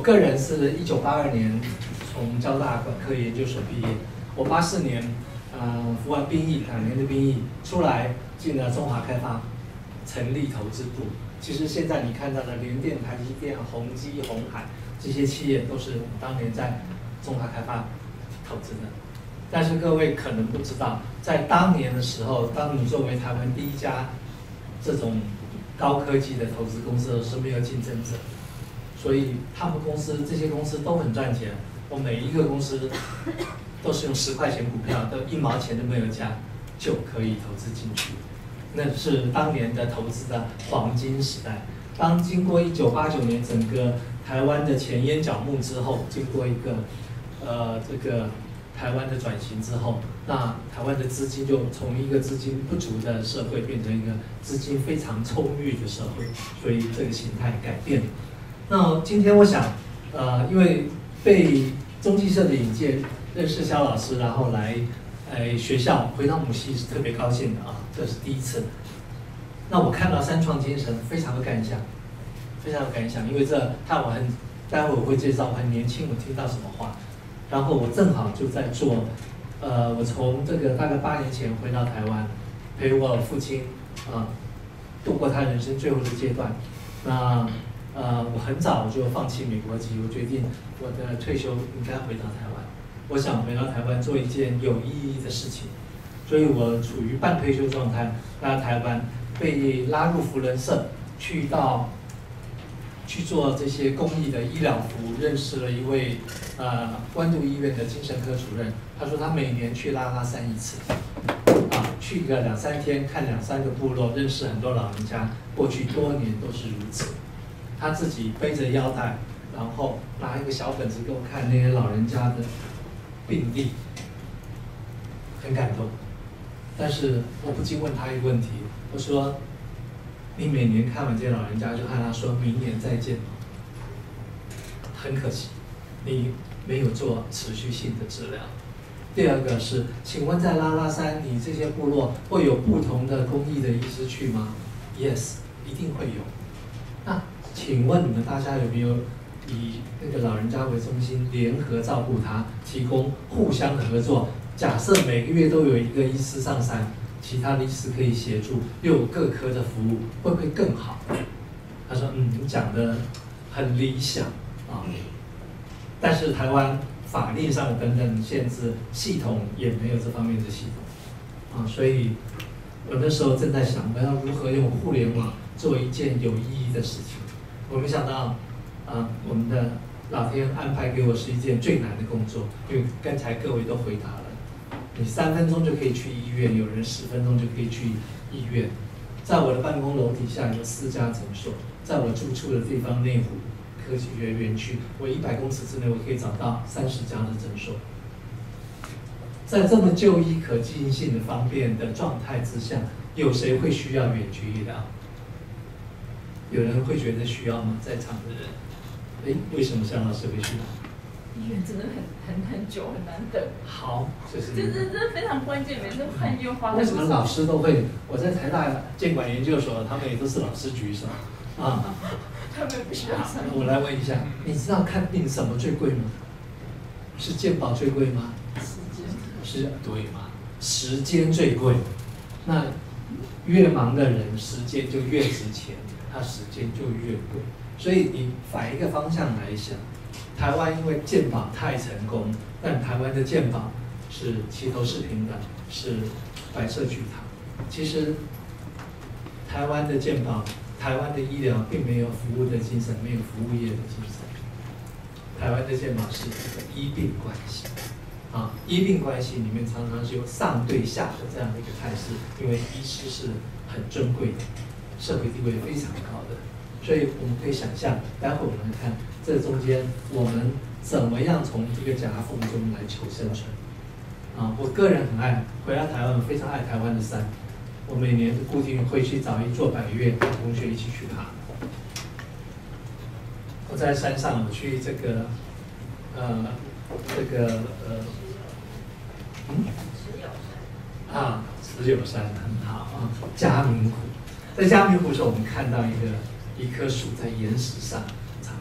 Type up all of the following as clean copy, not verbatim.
个人是1982年从交大管科研究所毕业，我84年服完兵役，2年的兵役出来，进了中华开发，成立投资部。其实现在你看到的联电、台积电、宏基、鸿海这些企业，都是我们当年在中华开发投资的。但是各位可能不知道，在当年的时候，当你作为台湾第一家这种高科技的投资公司是没有竞争者，所以他们公司这些公司都很赚钱。我每一个公司都是用10块钱股票，都1毛钱都没有加就可以投资进去。那是当年的投资的黄金时代。当经过1989年整个台湾的前烟角木之后，经过一个这个台湾的转型之后，那台湾的资金就从一个资金不足的社会变成一个资金非常充裕的社会，所以这个形态改变了。那今天我想，因为被中继社的引荐认识肖老师，然后来学校回到母系是特别高兴的啊，这是第一次。那我看到三创精神，非常有感想，非常有感想，因为看我待会我会介绍我很年轻，我听到什么话。然后我正好就在做，我从这个大概8年前回到台湾，陪我父亲度过他人生最后的阶段。那我很早就放弃美国籍，我决定我的退休应该回到台湾。我想回到台湾做一件有意义的事情，所以我处于半退休状态，来到台湾被拉入福伦社，去做这些公益的医疗服务，认识了一位关渡医院的精神科主任。他说他每年去拉拉山一次，去个2、3天，看2、3个部落，认识很多老人家。过去多年都是如此。他自己背着腰带，然后拿一个小本子给我看那些老人家的病历，很感动。但是我不禁问他一个问题，我说：“你每年看完这些老人家，就和他说明年再见吗？”很可惜，你没有做持续性的治疗。第二个是，请问在拉拉山，你这些部落会有不同的公益的医师去吗 ？Yes， 一定会有。那请问你们大家有没有以那个老人家为中心，联合照顾他，提供互相的合作？假设每个月都有一个医师上山，其他的医师可以协助，又有各科的服务，会不会更好？他说：“你讲的很理想啊，但是台湾法令上等等限制，系统也没有这方面的系统啊，所以我那时候正在想，我要如何用互联网做一件有意义的事情。我没想到，我们的老天安排给我是一件最难的工作，因为刚才各位都回答了，你3分钟就可以去医院，有人10分钟就可以去医院。在我的办公楼底下有4家诊所，在我住处的地方内湖科技园区，我100公尺之内我可以找到30家的诊所。在这么就医可进性的方便的状态之下，有谁会需要远距医疗？有人会觉得需要吗？在场的人，为什么向老师会需要？ 医院真的很久，很难等。 好，这非常关键，每次看医院花。 为什么老师都会？我在台大监管研究所，他们也都是老师举手啊。 他们不需要。 我来问一下，你知道看病什么最贵吗？是健保最贵吗？是对吗？时间最贵。那越忙的人，时间就越值钱，他时间就越贵。所以你反一个方向来想。台湾因为健保太成功，但台湾的健保是齐头式平等，是白色巨塔。其实台湾的健保、台湾的医疗并没有服务的精神，没有服务业的精神。台湾的健保是一个医病关系，医病关系里面常常是有上对下的这样的一个态势，因为医师是很尊贵的，社会地位非常高的。所以我们可以想象，待会我们来看这中间我们怎么样从这个夹缝中来求生存。我个人很爱回到台湾，我非常爱台湾的山。我每年固定会去找一座百岳，跟同学一起去爬。我在山上，我去这个石友山很好啊，嘉明湖。在嘉明湖的时候，我们看到一棵树在岩石上长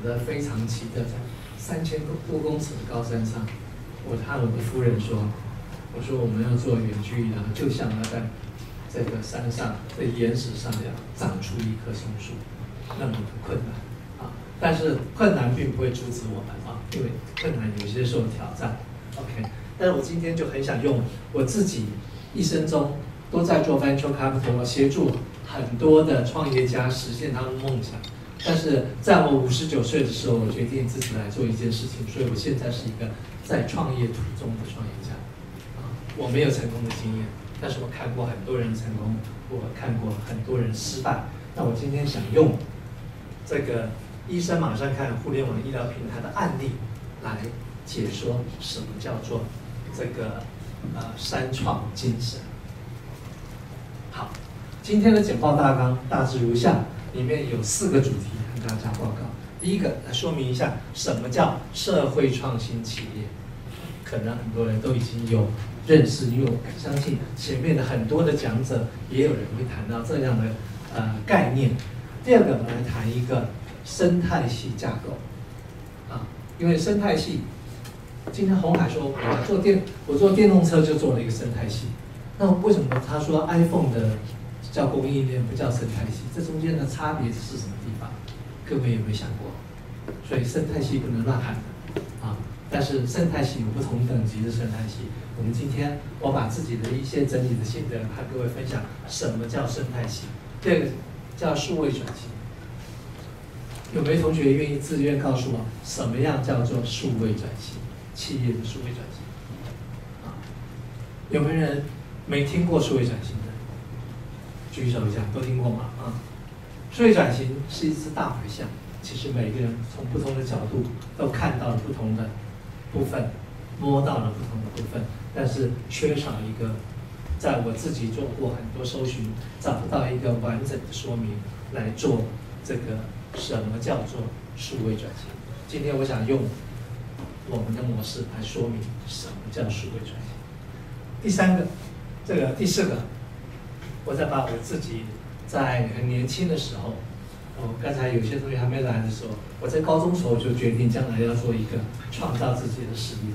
得非常奇特，在3000多公尺的高山上，我和我的夫人说，我说我们要做远距医疗，就像要在这个山上的岩石上要长出一棵松树，那么的困难啊。但是困难并不会阻止我们啊，因为困难有些时候挑战。OK， 但是我今天就很想用我自己一生中都在做 venture capital， 我协助很多的创业家实现他们梦想。但是在我59岁的时候，我决定自己来做一件事情，所以我现在是一个在创业途中的创业家。我没有成功的经验，但是我看过很多人成功，我看过很多人失败。那我今天想用这个医生马上看互联网医疗平台的案例来解说什么叫做这个三创精神。好，今天的简报大纲大致如下，里面有4个主题和大家报告。第一个来说明一下什么叫社会创新企业，可能很多人都已经有认识，因为我相信前面的很多的讲者也有人会谈到这样的概念。第二个，我们来谈一个生态系架构啊，因为生态系，今天鸿海说我做电动车就做了一个生态系，那为什么他说 iPhone 的叫供应链不叫生态系？这中间的差别是什么地方？各位有没有想过？所以生态系不能乱喊的啊。但是生态系有不同等级的生态系。我们今天我把自己的一些整理的心得和各位分享，什么叫生态系？第二个叫数位转型。有没有同学愿意自愿告诉我，什么样叫做数位转型？企业的数位转型啊？有没有人没听过数位转型的？举手一下，都听过吗？啊，数位转型是一只大白象，其实每个人从不同的角度都看到了不同的部分，摸到了不同的部分，但是缺少一个，在我自己做过很多搜寻，找不到一个完整的说明来做这个什么叫做数位转型。今天我想用我们的模式来说明什么叫数位转型。第四个，我再把我自己在很年轻的时候，刚才有些同学还没来的时候，我在高中时候就决定将来要做一个创造自己的事业，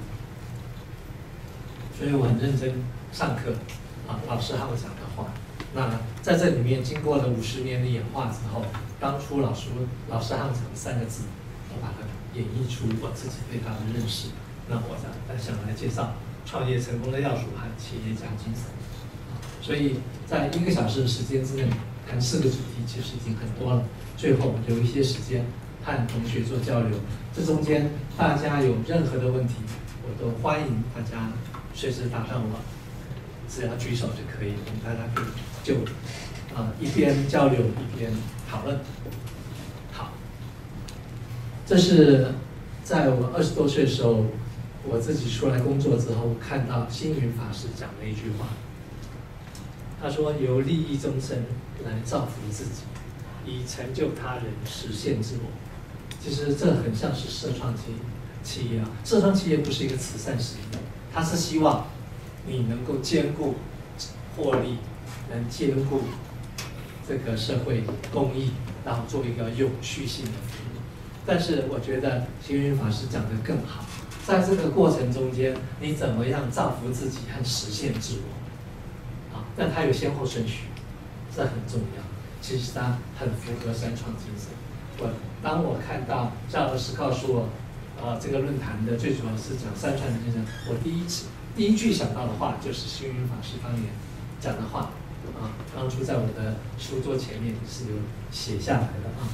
所以我很认真上课，老师和我讲的话。那在这里面经过了50年的演化之后，当初老师和我讲的3个字，我把它演绎出我自己对它的认识。那我想来介绍创业成功的要素和企业家精神。所以在1个小时的时间之内谈4个主题，其实已经很多了。最后留一些时间和同学做交流，这中间大家有任何的问题，我都欢迎大家随时打断我，只要举手就可以，我们大家可以就一边交流一边讨论。好，这是在我20多岁的时候，我自己出来工作之后，看到星云法师讲的一句话。他说：“由利益众生来造福自己，以成就他人，实现自我。”其实这很像是社创企业啊。社创企业不是一个慈善事业，它是希望你能够兼顾获利，能兼顾这个社会公益，然后做一个有序性的服务。但是我觉得星云法师讲得更好，在这个过程中间，你怎么样造福自己和实现自我？但它有先后顺序，这很重要。其实它很符合三创精神。当我看到赵老师告诉我，这个论坛的最主要是讲三创精神，我第一句想到的话就是星云法师当年讲的话，当初在我的书桌前面是有写下来的啊。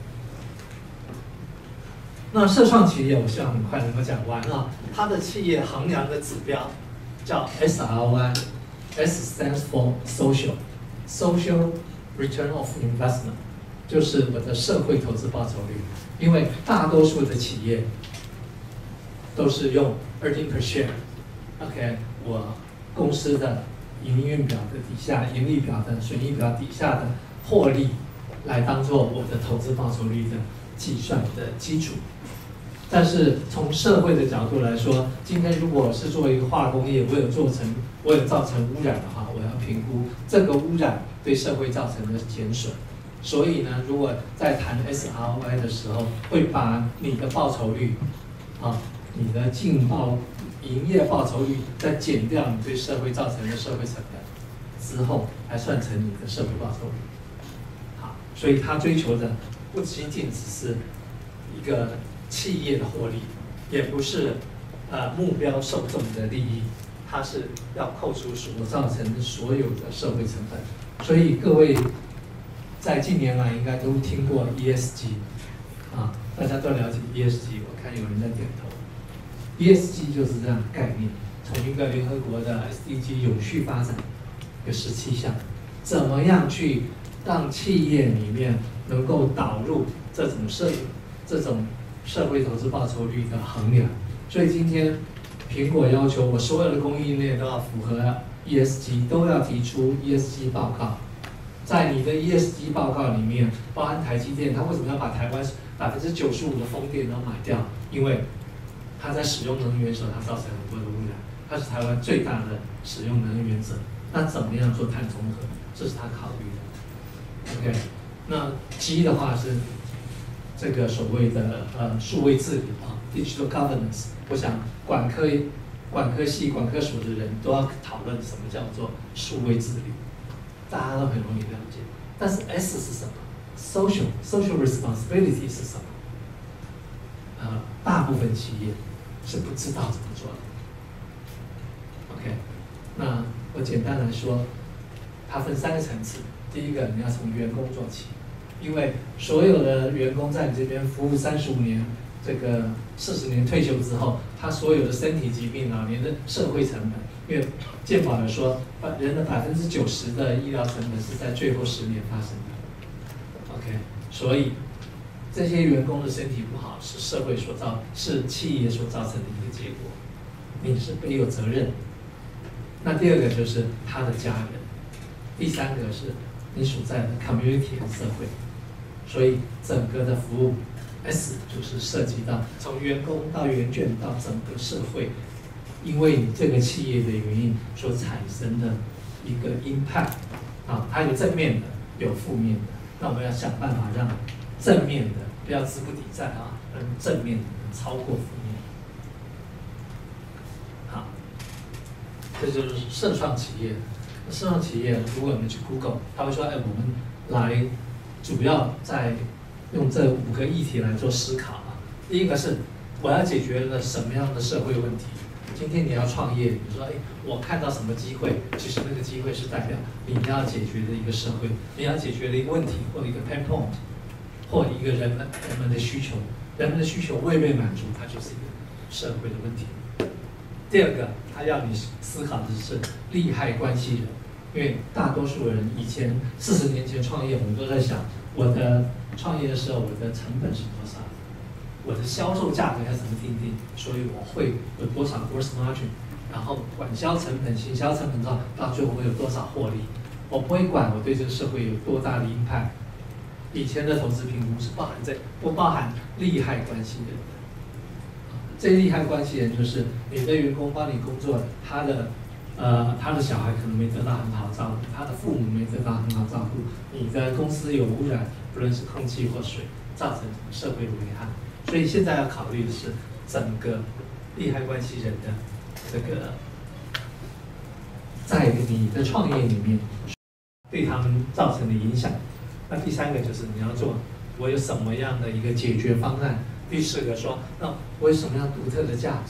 那社创企业，我希望很快能够讲完啊。它的企业衡量的指标叫 SROI。S stands for social return of investment， 就是我的社会投资报酬率。因为大多数的企业都是用earnings per share，OK， 我公司的营运表的底下、盈利表的损益表底下的获利来当做我的投资报酬率的计算的基础。但是从社会的角度来说，今天如果是做一个化工业，我有造成污染的话，我要评估这个污染对社会造成的减损， 所以呢，如果在谈 SROI 的时候，会把你的报酬率，你的营业报酬率再减掉你对社会造成的社会成本之后，来算成你的社会报酬率。好，所以他追求的不仅仅只是一个企业的获利，也不是目标受众的利益，它是要扣除所造成的所有的社会成本。所以各位在近年来应该都听过 ESG 大家都了解 ESG， 我看有人在点头。ESG 就是这样的概念，从一个联合国的 SDG 永续发展有17项，怎么样去让企业里面能够导入这种社会投资报酬率的衡量。所以今天苹果要求我所有的供应链都要符合 ESG， 都要提出 ESG 报告。在你的 ESG 报告里面，包含台积电，它为什么要把台湾95%的风电都买掉？因为它在使用能源的时候，它造成很多的污染，它是台湾最大的使用能源者。那怎么样做碳中和？这是他考虑的。OK， 那 G 的话是这个所谓的数位治理digital governance。我想管科系、管科所的人都要讨论什么叫做数位治理，大家都很容易了解。但是 S 是什么 ？social responsibility 是什么？大部分企业是不知道怎么做的。OK， 那我简单来说，它分3个层次。第一个，你要从员工做起，因为所有的员工在你这边服务35年，这个40年退休之后，他所有的身体疾病、老年的社会成本，因为健保有说，人的90%的医疗成本是在最后10年发生的。OK， 所以这些员工的身体不好，是社会是企业所造成的一个结果，你是背有责任。那第二个就是他的家人，第3个是你所在的 community 和社会。所以整个的服务 S 就是涉及到从员工到员眷到整个社会，因为你这个企业的原因所产生的一个 impact 它有正面的，有负面的。那我们要想办法让正面的不要资不抵债让正面的能超过负面。好，这就是社创企业。社创企业，如果我们去 Google， 他会说，我们来主要在用这5个议题来做思考第一个是我要解决了什么样的社会问题。今天你要创业，你说，我看到什么机会，其实那个机会是代表你要解决的一个社会，你要解决的一个问题或一个 pain point， 或一个人们的需求，人们的需求未被满足，它就是一个社会的问题。第二个，他要你思考的是利害关系人，因为大多数人以前40年前创业，我们都在想，我的创业的时候，我的成本是多少，我的销售价格要怎么定，所以我会有多少 gross margin， 然后管销成本、行销成本到最后会有多少获利，我不会管我对这个社会有多大的impact。以前的投资评估是不包含利害关系人的。这利害关系人就是你的员工帮你工作，他的小孩可能没得到很好照顾，他的父母没得到很好照顾，你的公司有污染，不论是空气或水，造成社会的危害。所以现在要考虑的是整个利害关系人的这个，在你的创业里面对他们造成的影响。那第3个就是你要做，我有什么样的一个解决方案。第4个说，那我有什么样独特的价值？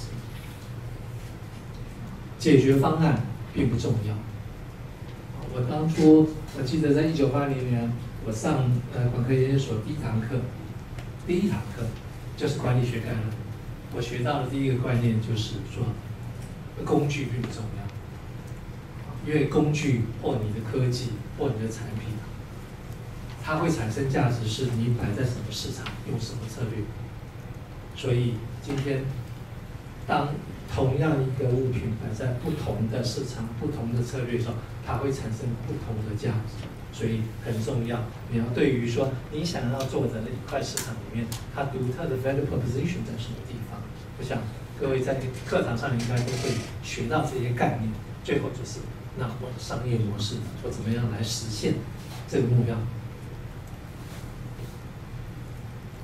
解决方案并不重要。我当初我记得在1980年，我上管科研究所第一堂课就是管理学概论。我学到的第一个观念就是说，工具并不重要，因为工具或你的科技或你的产品，它会产生价值是你摆在什么市场，用什么策略。所以今天，当同样一个物品摆在不同的市场、不同的策略上，它会产生不同的价值。所以很重要，你要对于说你想要做的一块市场里面，它独特的 value proposition 在什么地方？我想各位在课堂上应该都会学到这些概念。最后就是，那我的商业模式，我怎么样来实现这个目标？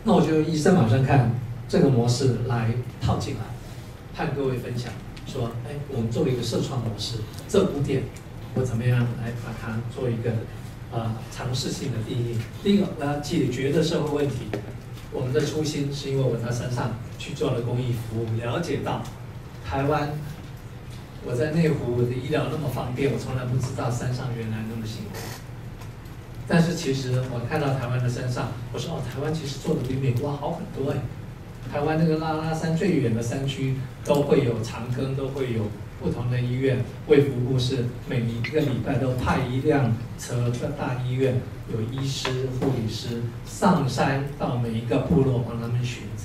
那我就医生马上看这个模式来套进来，和各位分享说，哎，我们作为一个社创模式，这5点我怎么样来把它做一个尝试性的定义。第一个，我要解决的社会问题。我们的初心是因为我在山上去做了公益服务，了解到台湾，我在内湖的医疗那么方便，我从来不知道山上原来那么辛苦。但是其实我看到台湾的山上，我说哦，台湾其实做的比美国好很多哎。台湾那个拉拉山最远的山区都会有长庚，都会有不同的医院，卫福部是每一个礼拜都派一辆车到大医院，有医师、护理师上山到每一个部落帮他们巡诊。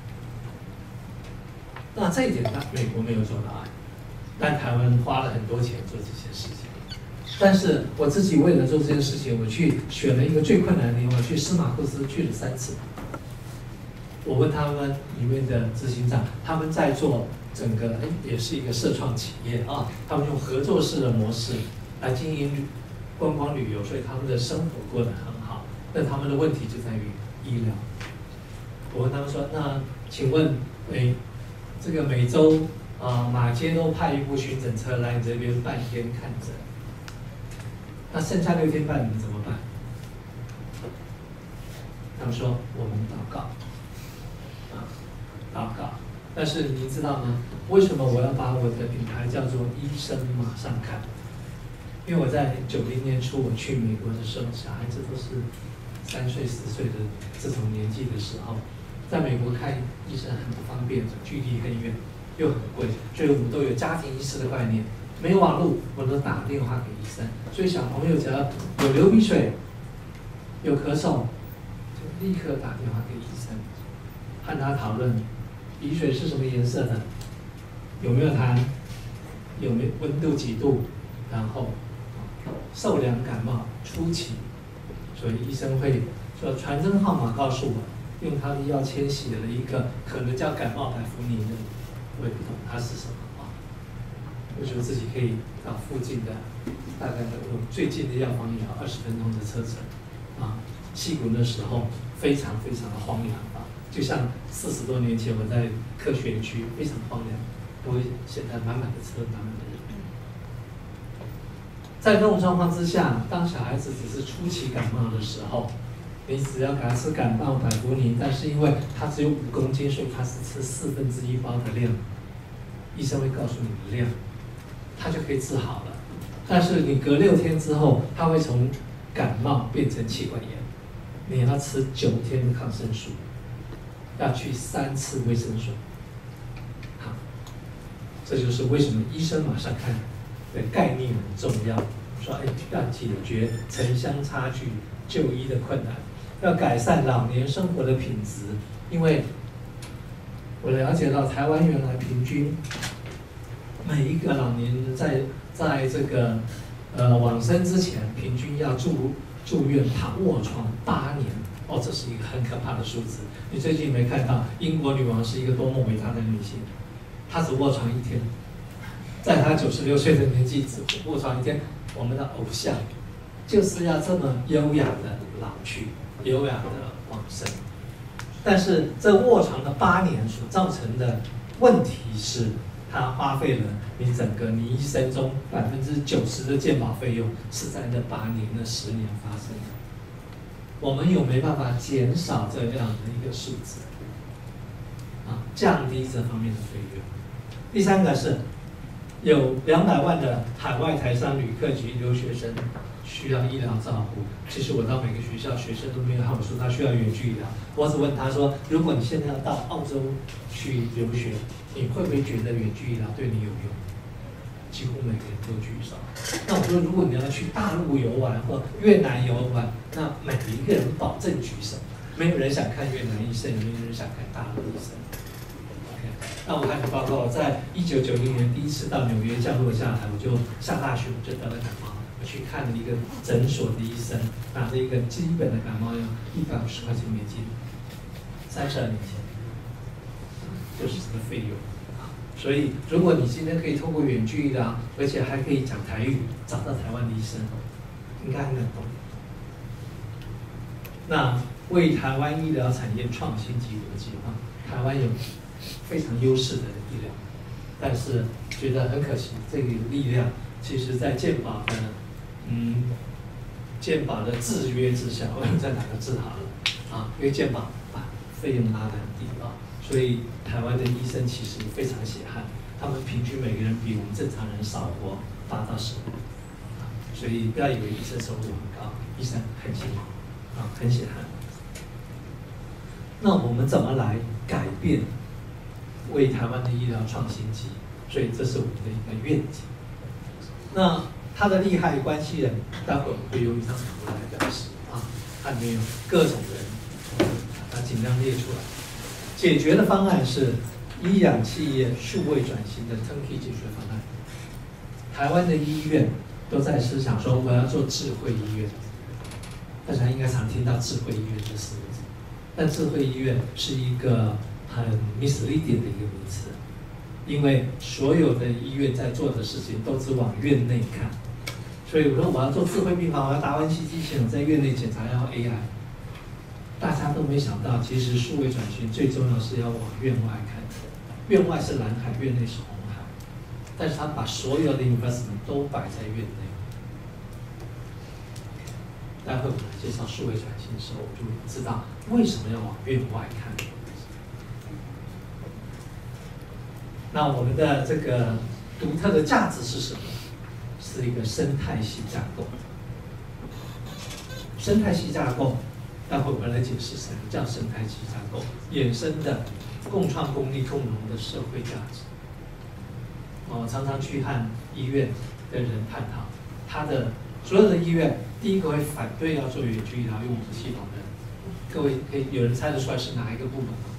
那这一点呢，美国没有做到，但台湾花了很多钱做这些事情。但是我自己为了做这件事情，我去选了一个最困难的地方，去司马库斯去了3次。我问他们里面的执行长，他们在做整个也是一个社创企业啊，他们用合作式的模式来经营观光旅游，所以他们的生活过得很好。但他们的问题就在于医疗。我问他们说，那请问，这个每周马街都派一部巡诊车来你这边半天看诊，那剩下6天半你们怎么办？他们说我们祷告。祷告，但是您知道吗？为什么我要把我的品牌叫做医生马上看？因为我在90年初我去美国的时候，小孩子都是3岁、4岁的这种年纪的时候，在美国看医生很不方便，距离很远，又很贵，所以我们都有家庭医师的概念。没有网络，我都打电话给医生。所以小朋友只要有流鼻水、有咳嗽，就立刻打电话给医生，和他讨论。鼻水是什么颜色的？有没有痰？有没有温度几度？然后受凉感冒初期，所以医生会说传真号码告诉我，用他的药签写了一个可能叫感冒百福尼的，我也不懂它是什么啊。我觉得自己可以到附近的，大概我最近的药房也要20分钟的车程啊。矽谷那时候非常非常的荒凉啊。就像40多年前我在科学园区非常荒凉，因为现在满满的车，满满的人。在这种状况之下，当小孩子只是初期感冒的时候，你只要给他吃感冒百福尼，但是因为他只有5公斤，所以他是吃1/4包的量，医生会告诉你的量，他就可以治好了。但是你隔6天之后，他会从感冒变成气管炎，你要吃9天的抗生素。要去3次卫生所，好，这就是为什么医生马上看的概念很重要。说，要解决城乡差距、就医的困难，要改善老年生活的品质。因为我了解到，台湾原来平均每一个老年人在这个往生之前，平均要住院躺卧床8年。哦，这是一个很可怕的数字。你最近没看到英国女王是一个多么伟大的女性？她只卧床1天，在她96岁的年纪只卧床1天。我们的偶像就是要这么优雅的老去，优雅的往生。但是这卧床的8年所造成的问题是，它花费了你一生中90%的健保费用是在那8年、那10年发生的。我们有没办法减少这样的一个数字？降低这方面的费用。第3个是，有200万的海外台商旅客及留学生需要医疗照顾。其实我到每个学校，学生都没有和我说他需要远距医疗。我只问他说，如果你现在要到澳洲去留学，你会不会觉得远距医疗对你有用？几乎每个人都举手。那我说，如果你要去大陆游玩或越南游玩，那每一个人保证举手。没有人想看越南医生，也没有人想看大陆医生。OK， 那我和你报告，在1990年第一次到纽约降落下来，我就上大学，我就得了感冒。我去看了一个诊所的医生，拿着一个基本的感冒药，150块钱美金，32年前，就是这个费用。所以，如果你今天可以透过远距医疗，而且还可以讲台语，找到台湾的医生，应该很感动。 那为台湾医疗产业创新及国际化，台湾有非常优势的医疗，但是觉得很可惜，这个力量其实在健保的制约之下，我们在哪个治好了啊？因为健保把费用拉得很低啊，所以台湾的医生其实非常血汗，他们平均每个人比我们正常人少活8到10年，所以不要以为医生收入很高，医生很辛苦啊，很血汗。那我们怎么来改变为台湾的医疗创新及？所以这是我们的一个愿景。那他的利害关系人，待会会由于张主任来表示啊，它里面有各种人，把它尽量列出来。解决的方案是医养企业数位转型的 turnkey 解决方案。台湾的医院都在思想说我要做智慧医院，大家应该常听到智慧医院这4个字，但智慧医院是一个很 misleading 的一个名词，因为所有的医院在做的事情都只往院内看。所以我说我要做智慧病房，我要达文西机器人，在院内检查要 AI， 大家都没想到，其实数位转型最重要是要往院外看。院外是蓝海，院内是红海，但是他把所有的 investment 都摆在院内。待会我们来介绍数位转型的时候，我就知道为什么要往院外看。那我们的这个独特的价值是什么？是一个生态系架构。生态系架构，待会我们来解释什么叫生态系架构，衍生的共创、共利、共荣的社会价值。我常常去和医院的人探讨，他的所有的医院，第一个会反对要做远距医疗用我们系统的，各位可以有人猜得出来是哪一个部门吗？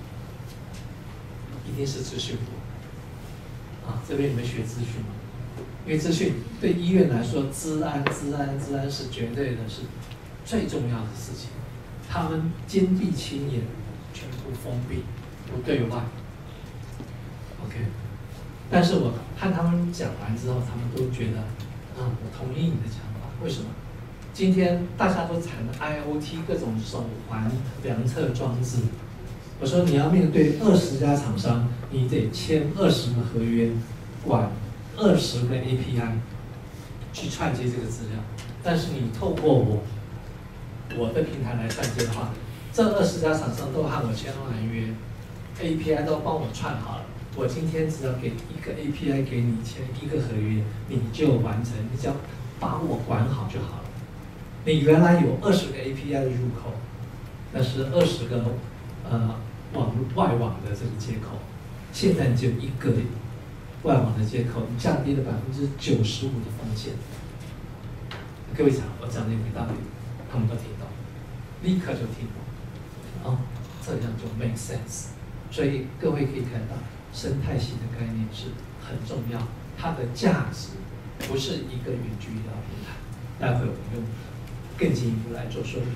一定是资讯部。这边你们学资讯吗？因为资讯对医院来说，资安是绝对的是最重要的事情。他们坚壁清野，全部封闭，不对外。OK， 但是我和他们讲完之后，他们都觉得，我同意你的讲法。为什么？今天大家都谈 IoT 各种手环量测装置。我说你要面对20家厂商，你得签20个合约，管20个 API 去串接这个资料。但是你透过我的平台来串接的话，这20家厂商都和我签完约 ，API 都帮我串好了。我今天只要给一个 API 给你签一个合约，你就完成，你只要把我管好就好了。你原来有20个 API 的入口，那是20个外网的这个接口，现在只有一个外网的接口，你降低了95%的风险。各位讲，我讲的有没有道理？他们都听懂，立刻就听懂，这样就 make sense。所以各位可以看到，生态系的概念是很重要，它的价值不是一个远距医疗平台。待会我们用更进一步来做说明。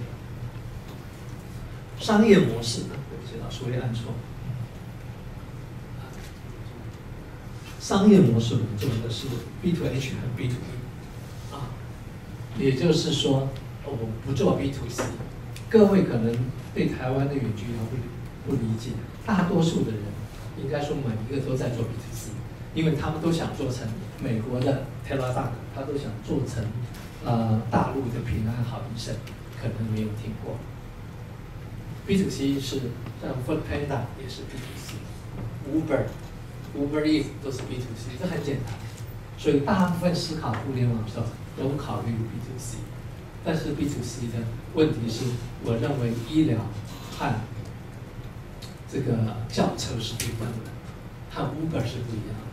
商业模式呢？我知道，所谓按错。商业模式我们做的是 B2H 和 B2B， 也就是说，我不做 B2C。各位可能对台湾的远距医疗不理解，大多数的人应该说每一个都在做 B2C， 因为他们都想做成美国的 Teladoc， 他都想做成大陆的平安好医生，可能没有听过。B2C 是像 Foodpanda 也是 B2C，Uber Eats 都是 B2C， 这很简单。所以大部分思考互联网的时候都考虑 B2C， 但是 B2C 的问题是，我认为医疗和这个轿车是不一样的，和 Uber 是不一样的。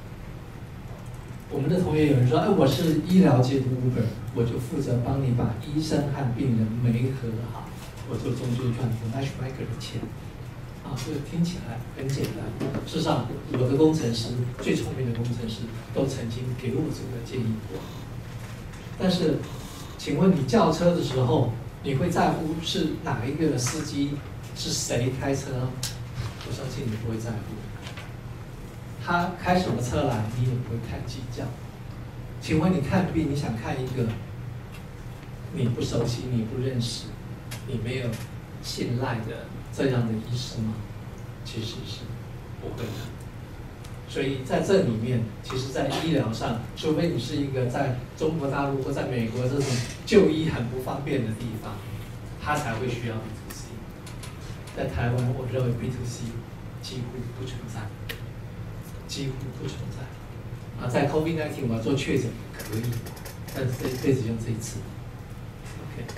我们的同业有人说，我是医疗界的 Uber， 我就负责帮你把医生和病人媒合好。我做中间赚 matchmaker 的钱，这个听起来很简单。事实上，我的工程师最聪明的工程师都曾经给我这个建议过。但是，请问你叫车的时候，你会在乎是哪一个司机是谁开车？我相信你不会在乎。他开什么车来，你也不会太计较。请问你看病，你想看一个你不熟悉、你不认识， 你没有信赖的这样的医师吗？其实是不会的。所以在这里面，其实在医疗上，除非你是一个在中国大陆或在美国这种就医很不方便的地方，他才会需要 B2C。在台湾，我认为 B2C 几乎不存在，几乎不存在。啊，在 COVID-19 我要做确诊可以，但是这辈子用这一次。OK。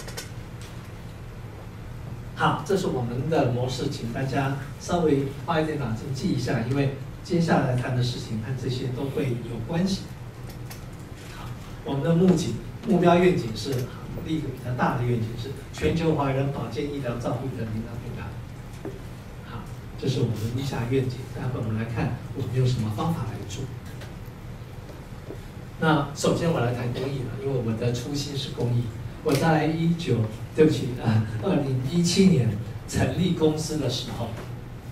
好，这是我们的模式，请大家稍微花一点脑筋记一下，因为接下来谈的事情和这些都会有关系。好，我们的目标愿景是，第一个比较大的愿景是全球华人保健医疗照护的领导品牌。好，这是我们的理想愿景。待会我们来看我们用什么方法来做。那首先我来谈公益了，因为我的初心是公益。我在2017年成立公司的时候，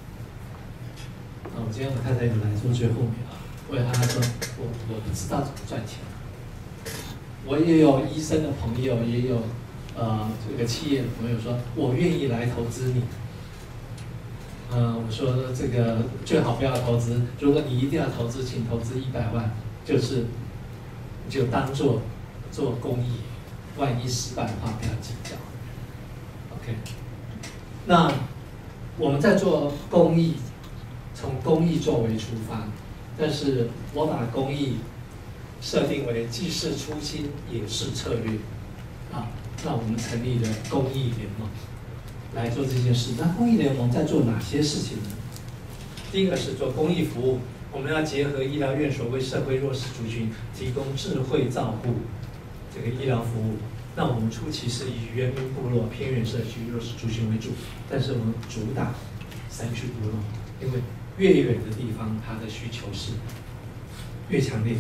我今天我太太有来坐最后面啊，我也跟她说，我不知道怎么赚钱。我也有医生的朋友，也有这个企业的朋友说，我愿意来投资你。我说这个最好不要投资，如果你一定要投资，请投资100万，就当做公益。万一失败的话，不要计较。OK， 那我们在做公益，从公益作为出发，但是我把公益设定为既是初心也是策略。啊，那我们成立了公益联盟来做这件事。那公益联盟在做哪些事情呢？第一个是做公益服务，我们要结合医疗院所为社会弱势族群提供智慧照护。这个医疗服务，那我们初期是以原民部落、偏远社区、弱势族群为主，但是我们主打山区部落，因为越远的地方，它的需求是越强烈。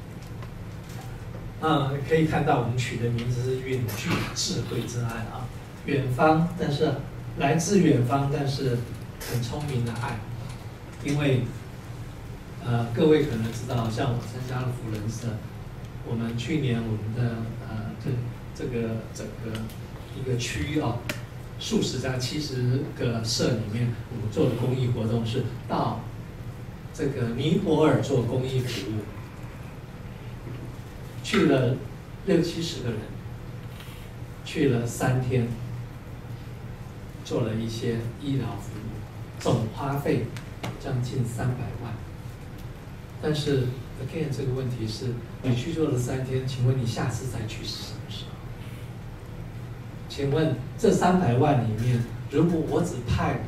可以看到我们取的名字是远距智慧之爱啊，远方，但是来自远方，但是很聪明的爱，因为各位可能知道，像我参加了辅仁社。我们去年我们的这个整个一个区啊，数十家70个社里面，我们做的公益活动是到这个尼泊尔做公益服务，去了60-70个人，去了3天，做了一些医疗服务，总花费将近300万，但是。again， 这个问题是，你去做了3天，请问你下次再去是什么时候？请问这300万里面，如果我只派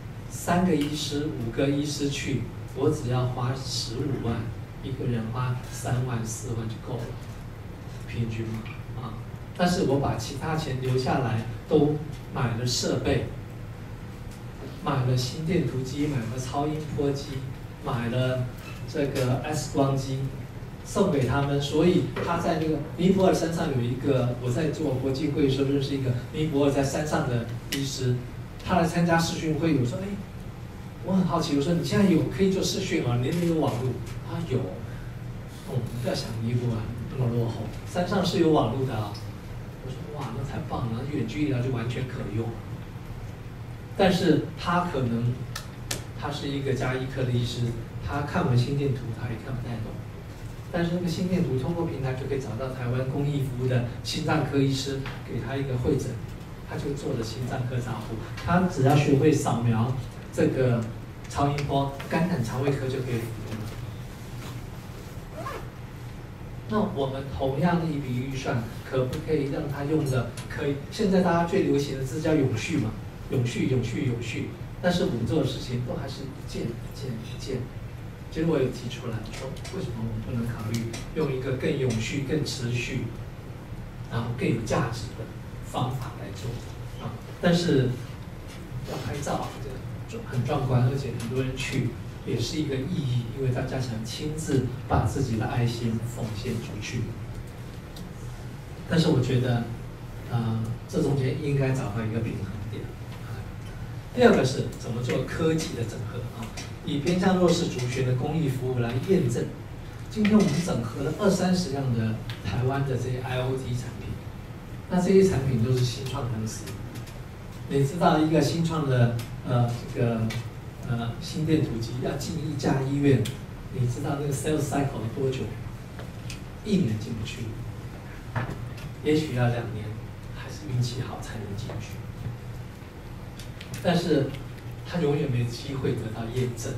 3个医师、5个医师去，我只要花15万，一个人花3万、4万就够了，平均嘛啊。但是我把其他钱留下来，都买了设备，买了心电图机，买了超音波机，买了。这个 X 光机送给他们，所以他在那个尼泊尔山上有一个，我在做国际会议的时候认识一个尼泊尔在山上的医师，他来参加视讯会议，我说我很好奇，我说你现在可以做视讯吗？你没有网络？他有，你不要想尼泊尔那么落后，山上是有网络的啊。我说哇，那太棒了，远距医疗就完全可用。但是他是一个加医科的医师。他看完心电图，他也看不太懂，但是那个心电图通过平台就可以找到台湾公益服务的心脏科医师，给他一个会诊，他就做了心脏科照护。他只要学会扫描这个超音波，肝胆肠胃科就可以服务了。那我们同样的一笔预算，可不可以让他用的可以？现在大家最流行的字叫永续嘛，永续。但是我们做的事情都还是一件一件。其实我有提出来说，为什么我们不能考虑用一个更永续、更持续，然后更有价值的方法来做啊？但是要拍照，这个很壮观，而且很多人去也是一个意义，因为大家想亲自把自己的爱心奉献出去。但是我觉得，这中间应该找到一个平衡点。第二个是怎么做科技的整合啊？以偏向弱势族群的公益服务来验证。今天我们整合了20-30样的台湾的这些 IoT 产品，那这些产品都是新创公司， 你知道一个新创的心电图机要进一家医院，你知道那个 sales cycle 多久？1年进不去，也许要2年，还是运气好才能进去。但是他永远没机会得到验证。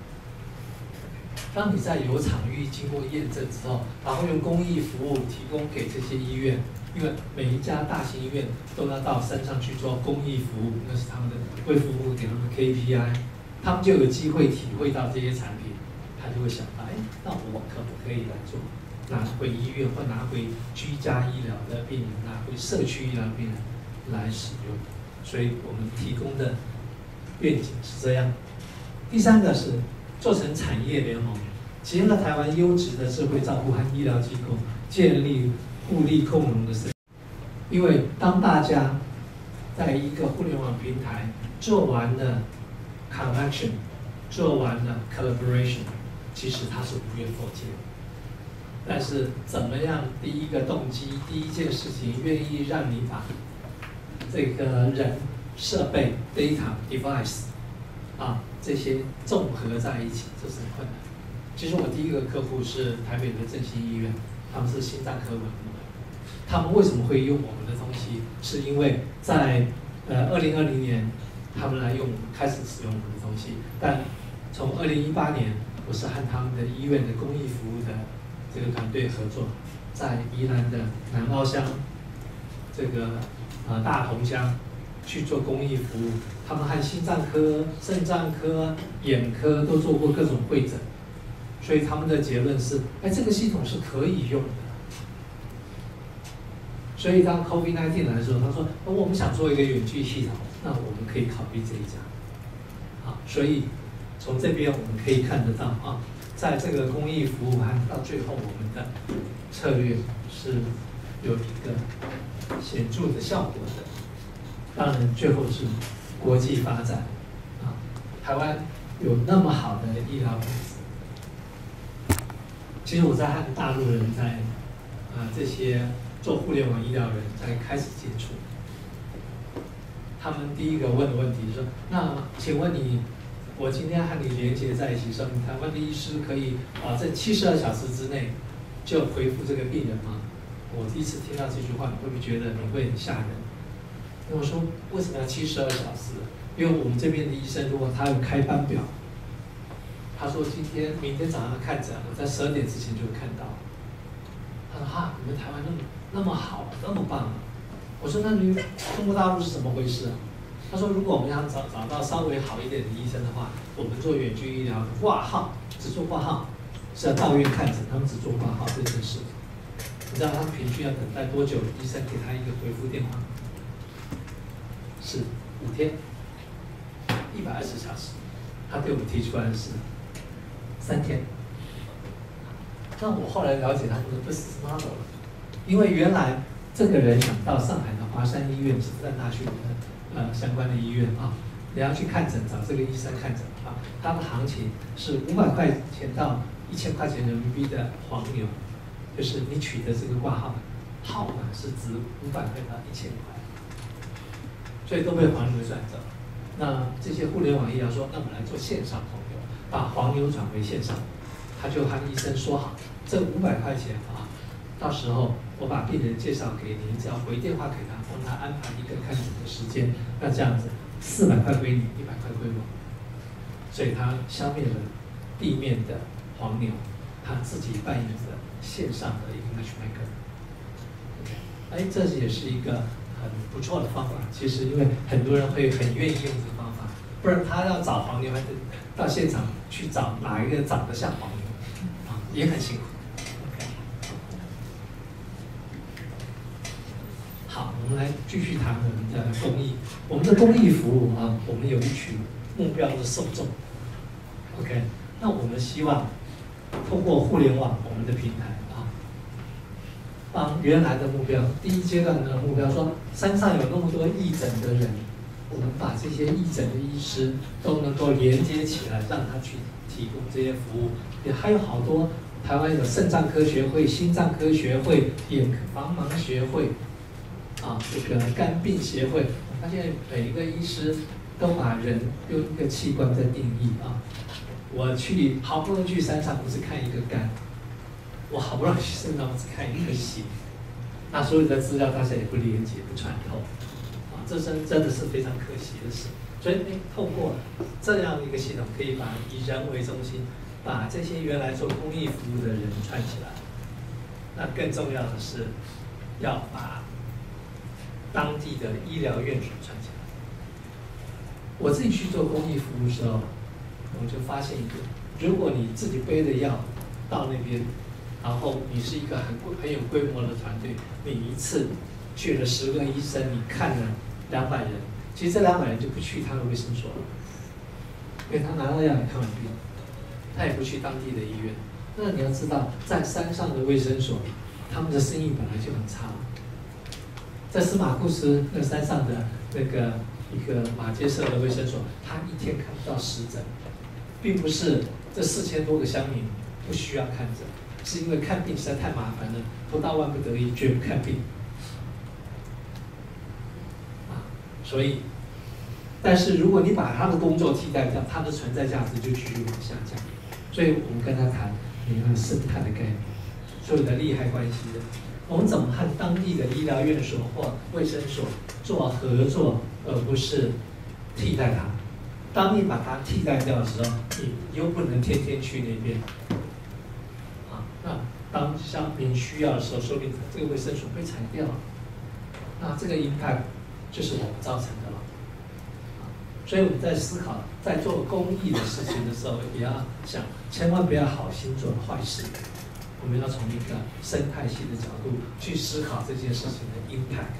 当你在有场域经过验证之后，然后用公益服务提供给这些医院，因为每一家大型医院都要到山上去做公益服务，那是他们的为服务给他们的 KPI， 他们就有机会体会到这些产品，他就会想到，那我可不可以来做？拿回医院或拿回居家医疗的病人，拿回社区医疗病人来使用。所以我们提供的愿景是这样。第3个是做成产业联盟，结合台湾优质的智慧照护和医疗机构，建立互利共荣的生态。因为当大家在一个互联网平台做完了 connection， 做完了 collaboration， 其实它是无缘佛界。但是怎么样？第一个动机，第一件事情，愿意让你把这个人、设备、data、device 这些综合在一起，这是很困难。其实我第一个客户是台北的振兴医院，他们是心脏科文部的。他们为什么会用我们的东西？是因为在2020年，他们来用开始使用我们的东西。但从2018年，我是和他们的医院的公益服务的这个团队合作，在宜兰的南澳乡这个大同乡去做公益服务。他们和心脏科、肾脏科、眼科都做过各种会诊，所以他们的结论是：这个系统是可以用的。所以当 COVID-19 来的时候，他说：我们想做一个远距系统，那我们可以考虑这一家。所以从这边我们可以看得到在这个公益服务和到最后我们的策略是有一个显著的效果的。当然，最后是国际发展台湾有那么好的医疗品质。其实我在和大陆人在这些做互联网医疗人在开始接触，他们第一个问的问题是：那请问你，我今天和你连接在一起，说台湾的医师可以在72小时之内就回复这个病人吗？我第一次听到这句话，你会不会觉得你会很吓人？那我说为什么要72小时？因为我们这边的医生，如果他有开班表，他说明天早上看诊，我在12点之前就会看到。他说你们台湾那么好，那么棒。我说那你中国大陆是怎么回事？他说如果我们想找到稍微好一点的医生的话，我们做远距医疗挂号，只做挂号，是要到院看诊，他们只做挂号这件事。你知道他们平均要等待多久？医生给他一个回复电话，是5天，120小时。他对我们提出来的是3天。那我后来了解他们的 business model 了，因为原来这个人想到上海的华山医院、复旦大学的相关的医院你要去看诊，找这个医生看诊他的行情是500块钱到1000块钱人民币的黄牛，就是你取得这个挂号号码是值500块到1000块，所以都被黄牛赚走。那这些互联网医疗说，那我们来做线上黄牛，把黄牛转为线上。他就和医生说好，这500块钱到时候我把病人介绍给你，只要回电话给他，帮他安排一个看诊的时间。那这样子，400块归你，100块归我。所以他消灭了地面的黄牛，他自己扮演着线上的一个 matchmaker。这也是一个很不错的方法。其实因为很多人会很愿意用这个方法，不然他要找黄牛，还得到现场去找哪一个长得像黄牛。也很辛苦。好，我们来继续谈我们的公益。我们的公益服务我们有一群目标的受众。OK， 那我们希望通过互联网，我们的平台帮原来的目标，第一阶段的目标说，山上有那么多义诊的人，我们把这些义诊的医师都能够连接起来，让他去提供这些服务。也还有好多台湾有肾脏科学会、心脏科学会、眼盲学会这个肝病协会，我发现每一个医师都把人用一个器官在定义啊。我好不容易去山上，我只看一个肝；我好不容易去山上，我只看一颗心。那所有的资料大家也不连接、不穿透，这真的是非常可惜的事。所以，透过这样一个系统，可以把以人为中心，把这些原来做公益服务的人串起来。那更重要的是，要把当地的医疗院所串起来。我自己去做公益服务的时候，我就发现一个：如果你自己背的药到那边，然后你是一个很有规模的团队，你一次去了10个医生，你看了200人，其实这200人就不去他的卫生所了，因为他拿到药也看完病，他也不去当地的医院。那你要知道，在山上的卫生所，他们的生意本来就很差。在司马库斯那山上的那个一个马街社的卫生所，他一天看不到10诊，并不是这4000多个乡民不需要看诊，是因为看病实在太麻烦了，不到万不得已绝不看病。所以，但是如果你把他的工作替代掉，他的存在价值就继续往下降。所以我们跟他谈一个生态的概念，所有的利害关系的，我们怎么和当地的医疗院所或卫生所做合作，而不是替代它。当你把它替代掉的时候，你又不能天天去那边。那当乡民需要的时候，说不定这个卫生所被裁掉了，那这个impact就是我们造成的了。所以我们在思考，在做公益的事情的时候，也要想，千万不要好心做坏事。我们要从一个生态系的角度去思考这件事情的 impact。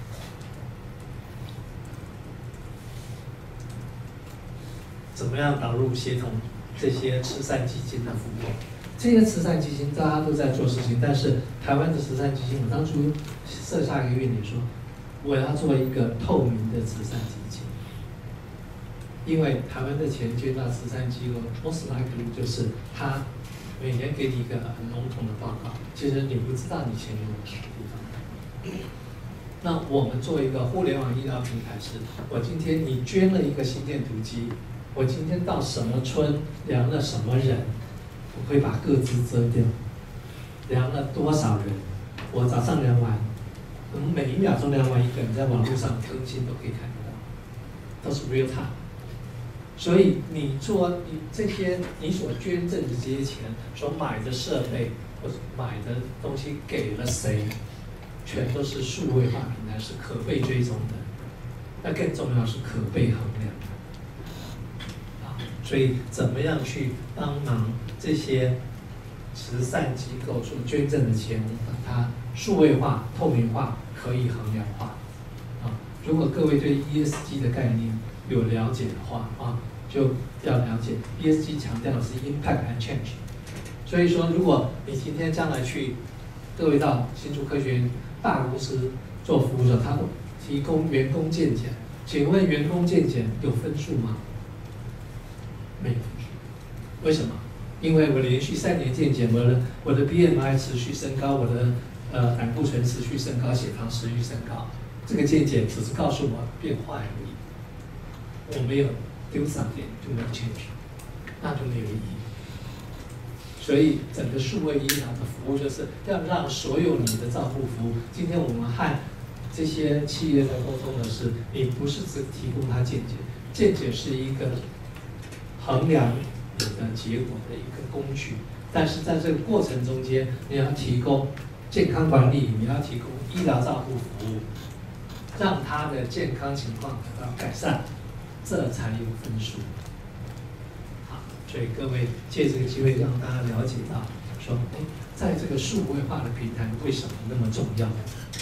怎么样导入协同这些慈善基金的服务？这些慈善基金大家都在做事情，但是台湾的慈善基金，我当初设下一个愿景说，我要做一个透明的慈善基金。因为台湾的钱捐到慈善机构 ，most likely 就是他每年给你一个很笼统的报告，其实你不知道你钱用到什么地方。那我们做一个互联网医疗平台是，我今天你捐了一个心电图机，我今天到什么村量了什么人，我会把个资遮掉，量了多少人，我早上量完，我们每1秒钟量完一个，你在网络上更新都可以看得到，都是 real time。所以你这些你所捐赠的这些钱，所买的设备或者买的东西给了谁，全都是数位化平台，是可被追踪的。那更重要是可被衡量的。所以怎么样去帮忙这些慈善机构所捐赠的钱，把它数位化、透明化、可以衡量化。如果各位对 ESG 的概念有了解的话就要了解 ESG 强调的是 impact and change。所以说，如果你今天将来去各位到新竹科学园大公司做服务的时候，他提供员工健检，请问员工健检有分数吗？没有分数。为什么？因为我连续3年健检，我的 BMI 持续升高，我的胆固醇持续升高，血糖持续升高。这个健检只是告诉我变坏而已，我没有 do something to make change， 那就没有意义。所以整个数位医疗的服务就是要让所有你的照护服务，今天我们和这些企业在沟通的是，你不是只提供他健检，健检是一个衡量你的结果的一个工具，但是在这个过程中间，你要提供健康管理，你要提供医疗照护服务。让他的健康情况得到改善，这才有分数。好，所以各位借这个机会让大家了解到，说，在这个数位化的平台为什么那么重要？好，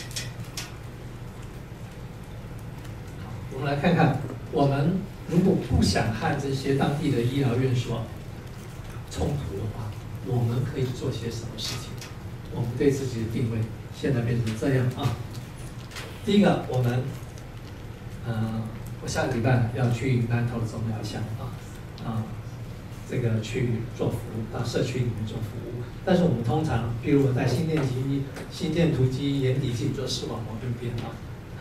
我们来看看，我们如果不想和这些当地的医疗院所冲突的话，我们可以做些什么事情？我们对自己的定位现在变成这样啊。第一个，我们，我下个礼拜要去南投中疗乡这个去做服务，到社区里面做服务。但是我们通常，比如我在心电图机眼底镜做视网膜病变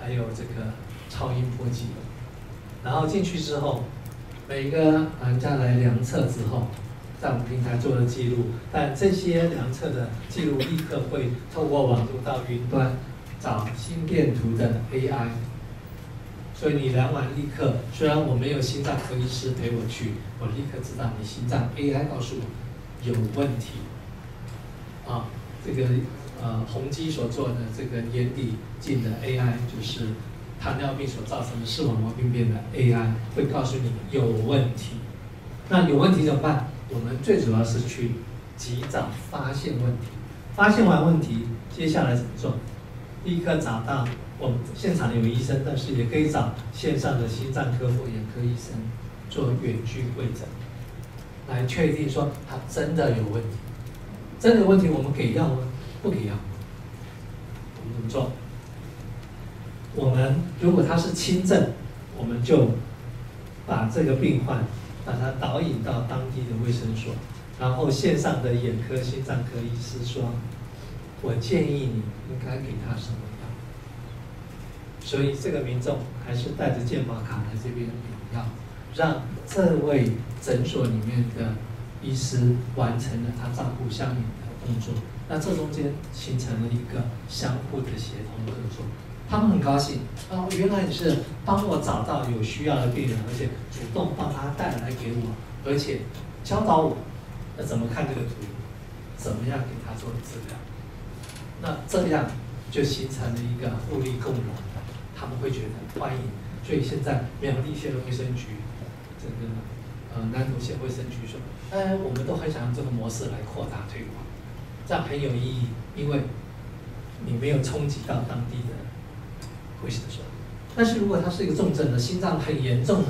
还有这个超音波机。然后进去之后，每个老人家来量测之后，在我们平台做了记录，但这些量测的记录立刻会透过网络到云端找心电图的 AI。所以你量完立刻，虽然我没有心脏科医师陪我去，我立刻知道你心脏 AI 告诉我有问题。啊，这个宏基所做的这个眼底镜的 AI， 就是糖尿病所造成的视网膜病变的 AI， 会告诉你有问题。那有问题怎么办？我们最主要是去及早发现问题，发现完问题，接下来怎么做？立刻找到我们现场有医生，但是也可以找线上的心脏科或眼科医生做远距会诊，来确定说他真的有问题。真的有问题，我们给药吗？不给药。我们怎么做？我们如果他是轻症，我们就把这个病患把他导引到当地的卫生所，然后线上的眼科、心脏科医师说，我建议你应该给他什么药。所以这个民众还是带着健保卡来这边领药，让这位诊所里面的医师完成了他照顾相应的工作。那这中间形成了一个相互的协同合作。他们很高兴啊，原来你是帮我找到有需要的病人，而且主动帮他带来给我，而且教导我要怎么看这个图，怎么样给他做治疗。那这样就形成了一个互利共荣，他们会觉得欢迎。所以现在苗栗县的卫生局，这个南投县卫生局说，我们都很想用这个模式来扩大推广，这样很有意义，因为你没有冲击到当地的卫生所。但是如果他是一个重症的，心脏很严重的，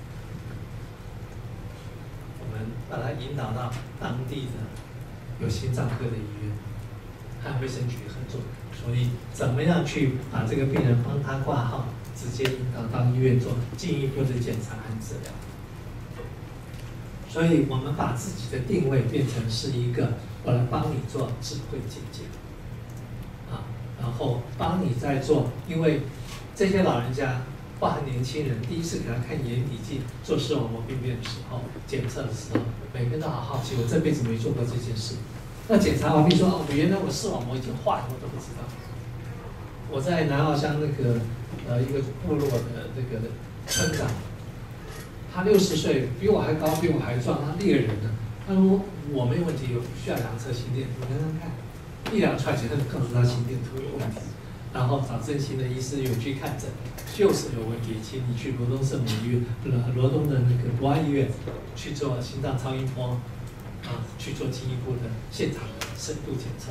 我们把他引导到当地的有心脏科的医院，和卫生局合作。所以怎么样去把这个病人帮他挂号，直接引导到医院做进一步的检查和治疗。所以我们把自己的定位变成是一个，我来帮你做智慧健检，然后帮你在做，因为这些老人家，包含年轻人，第一次给他看眼底镜做视网膜病变的时候，检测的时候，每个人都好好奇，我这辈子没做过这件事。那检查完毕说，原来我视网膜已经坏了，我都不知道。我在南澳乡那个一个部落的那个村长，他60岁，比我还高，比我还壮，他猎人呢。他说我没有问题，需要量测心电图，量量看，一量出来就告诉他心电图有问题，然后找正心的医师有去看诊，就是有问题，请你去罗东圣母医院，罗东的那个博爱医院去做心脏超音波，去做进一步的现场的深度检测，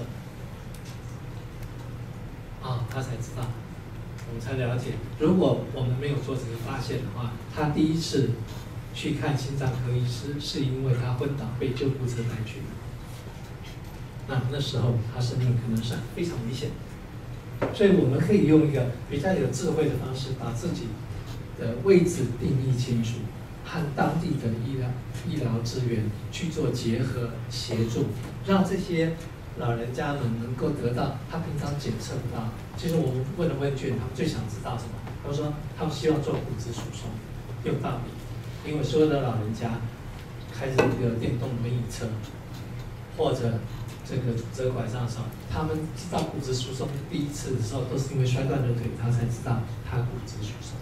他才知道，我们才了解，如果我们没有做这个发现的话，他第一次去看心脏科医师，是因为他昏倒被救护车带去的。那时候他生命可能是非常危险的，所以我们可以用一个比较有智慧的方式，把自己的位置定义清楚，和当地的医疗资源去做结合协助，让这些老人家们能够得到他平常检测不到。其实我们问了问卷，他们最想知道什么？他们说他们希望做骨质疏松，有道理，因为所有的老人家开着一个电动轮椅车，或者这个拄着拐杖的时候，他们知道骨质疏松第一次的时候，都是因为摔断了腿，他才知道他骨质疏松。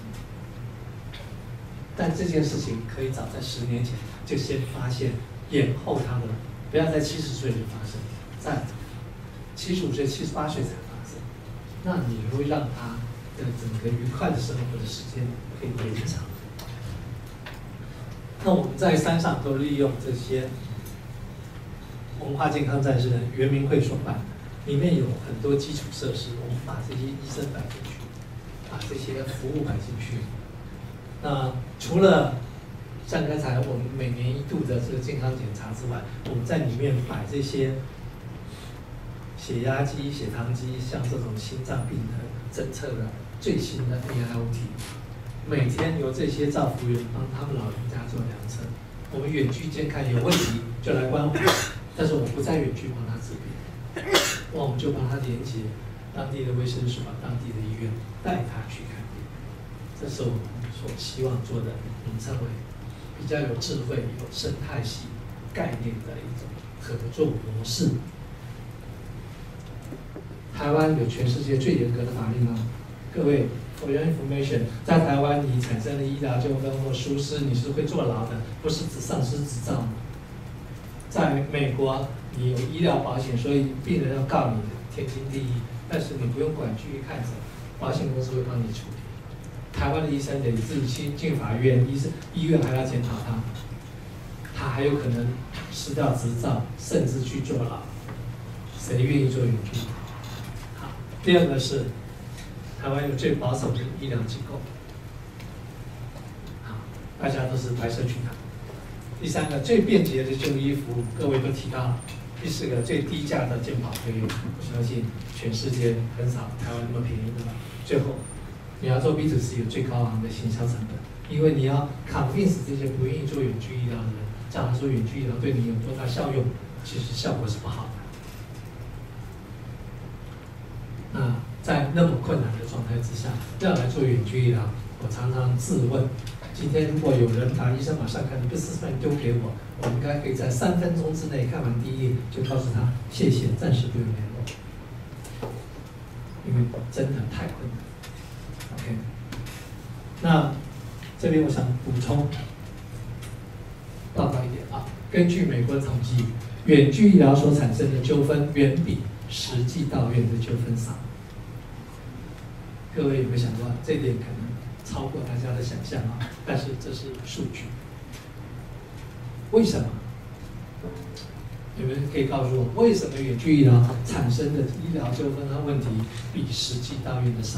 但这件事情可以早在10年前就先发现，延后他们，不要在70岁就发生，在75岁、78岁才发生。那你会让他的整个愉快的生活的时间可以延长。那我们在山上都利用这些文化健康战士的原民会所办，里面有很多基础设施，我们把这些医生摆进去，把这些服务摆进去。那除了像刚才我们每年1度的这个健康检查之外，我们在里面摆这些血压机、血糖机，像这种心脏病的侦测的最新的 AIoT， 每天由这些照服员帮他们老人家做量测。我们远距监看有问题就来关怀，但是我不在远距帮他治病，我们就帮他连接当地的卫生署把当地的医院带他去看病，这是我们所希望做的，我们称为比较有智慧、有生态系概念的一种合作模式。台湾有全世界最严格的法律吗？各位 ，for your information， 在台湾你产生了医疗纠纷或疏失，你是会坐牢的，不是只丧失执照。在美国，你有医疗保险，所以病人要告你天经地义，但是你不用管去看诊，保险公司会帮你处理。台湾的医生得自己进法院，医院还要检讨他还有可能失掉执照，甚至去坐牢。谁愿意做远距？好，第二个是台湾有最保守的医疗机构，好，大家都是白社群的。第三个最便捷的就医服务，各位都提到了。第四个最低价的健保费用，我相信全世界很少台湾那么便宜的了。最后，你要做 B2C 有最高昂的行销成本，因为你要 convince 这些不愿意做远距医疗的人，叫他说远距医疗对你有多大效用，其实效果是不好的。那在那么困难的状态之下，要来做远距医疗，我常常自问。今天如果有人把医生马上看的 business plan 丢给我，我应该可以在3分钟之内看完第一页，就告诉他谢谢，暂时不用联络，因为真的太困难。OK， 那这边我想补充报告一点啊，根据美国统计，远距医疗所产生的纠纷远比实际到院的纠纷少。各位有没有想过，这点可能超过大家的想象啊？但是这是数据。为什么？有没有人可以告诉我，为什么远距医疗产生的医疗纠纷和问题比实际到院的少？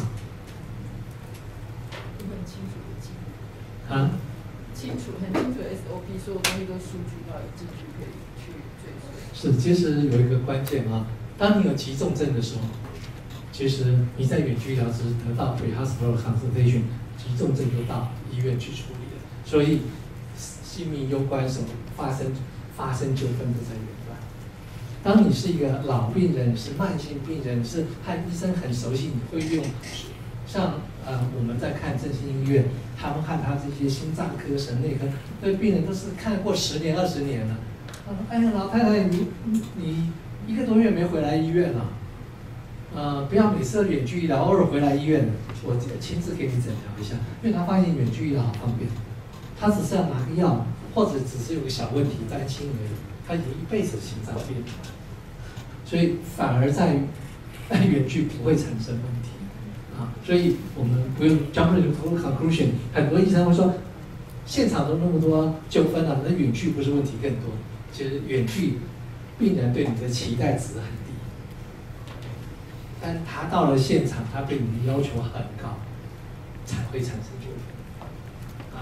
很清楚的记录。 啊？ 很清楚的 SOP， 所有东西都数据到有证据可以去追溯。 是，其实有一个关键啊，当你有急重症的时候，其实你在远距医疗只是得到 pre-hospital consultation， 急重症就到医院去处理了。所以性命攸关什么发生纠纷都在远端。当你是一个老病人，是慢性病人，是和医生很熟悉，你会用像我们在看振兴医院，他们和他这些心脏科、神内科，对病人都是看过10年、20年了。他说：“哎呀，老太太，你1个多月没回来医院了。不要每次都远距医疗，偶尔回来医院，我亲自给你诊疗一下，因为他发现远距医疗好方便，他只是要拿个药，或者只是有个小问题担心而已，他已经一辈子心脏病，所以反而在于远距不会产生问题啊，所以我们不用 jump to conclusion。很多医生会说，现场都那么多纠纷了，那远距不是问题更多？其实远距病人对你的期待值很低。”但是他到了现场，他对你的要求很高，才会产生纠纷。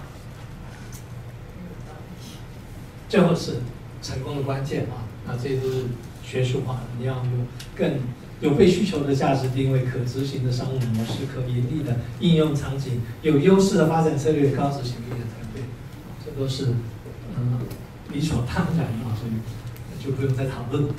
最后是成功的关键啊！那这都是学术化的，你要更有被需求的价值定位、可执行的商务模式、可盈利的应用场景、有优势的发展策略、高执行力的团队，这都是理所当然啊，所以就不用再讨论。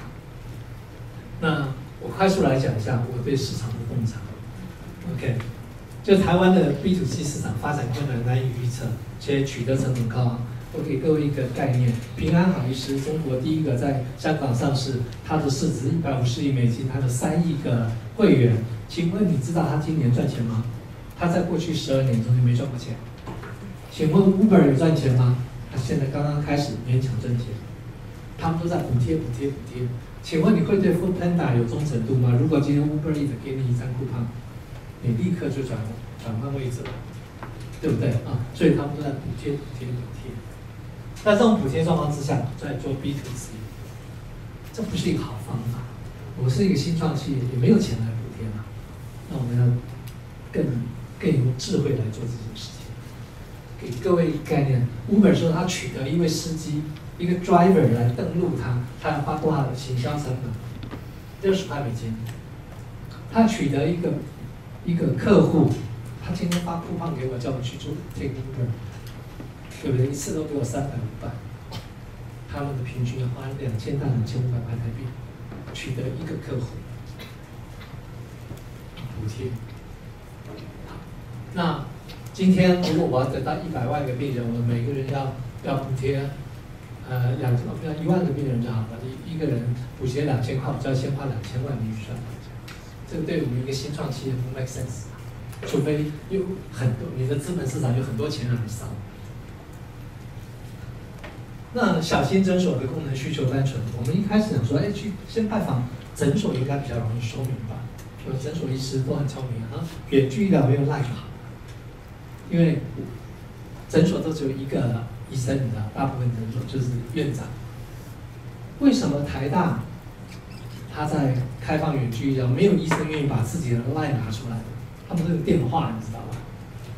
那我快速来讲一下我对市场的洞察。OK， 就台湾的 B2C 市场发展困难，难以预测，且取得成本高昂。我给各位一个概念，平安好医师，中国第一个在香港上市，它的市值150亿美金，它的3亿个会员。请问你知道它今年赚钱吗？它在过去12年中就没赚过钱。请问 Uber 有赚钱吗？它现在刚刚开始勉强挣钱。他们都在补贴。请问你会对 Foodpanda 有忠诚度吗？如果今天 Uber Eats 给你1张coupon，你立刻就转换位置了，对不对啊？所以他们都在补贴。在这种补贴状况之下，在做 B2C， 这不是一个好方法。我是一个新创企业，也没有钱来补贴嘛，那我们要更有智慧来做这件事情。给各位一个概念 ，Uber 说他取得一位司机，一个 driver 来登录他要花多少的行销成本？60块美金。他取得一个客户，他今天发coupon给我，叫我去做 take Uber， 对不对？一次都给我300、500，他们的平均要花2000到2500块台币，取得一个客户。 贴。那今天如果我要得到100万个病人，我每个人要补贴1万个病人就好了，一个人补贴2000块，我就要先花2000万的预算。这个对我们一个新创企业不 make sense， 除非有很多你的资本市场有很多钱让你烧。那小型诊所的功能需求单纯，我们一开始想说，去先拜访诊所应该比较容易说明吧？诊所医师都很聪明啊，远距医疗没有赖就好，因为诊所都只有一个医生，你知道，大部分诊所就是院长。为什么台大他在开放远距医疗，没有医生愿意把自己的 line 拿出来？他们这个电话你知道吧？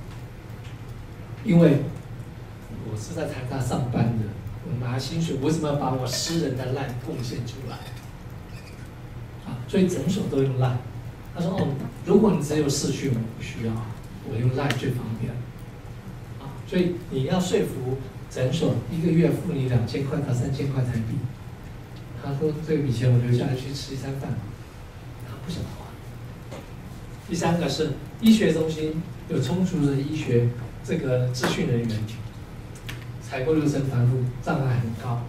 因为我是在台大上班的，我拿薪水，为什么要把我私人的 line 贡献出来？所以诊所都用 line。他说如果你只有视讯，我不需要，我用 line 最方便。所以你要说服诊所1个月付你2000块到3000块台币。他说这笔钱我留下来去吃一餐饭，他不想花。第3个是医学中心有充足的医学这个资讯人员，采购流程繁复，障碍很高。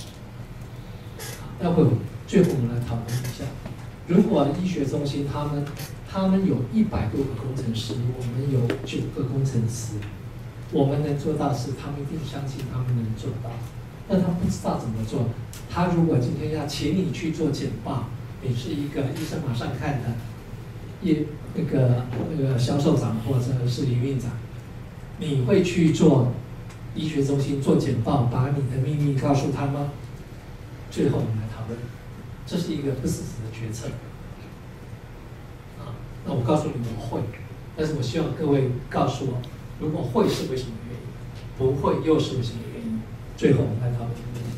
待会最后我们来讨论一下，如果医学中心他们有100多个工程师，我们有9个工程师，我们能做到是他们一定相信他们能做到，但他不知道怎么做。他如果今天要请你去做简报，你是一个医生马上看的那个销售长或者是营运长，你会去做医学中心做简报，把你的秘密告诉他吗？最后我们来讨论，这是一个不实质的决策。那我告诉你我会，但是我希望各位告诉我，如果会是为什么原因，不会又是为什么原因？最后我们来讨论。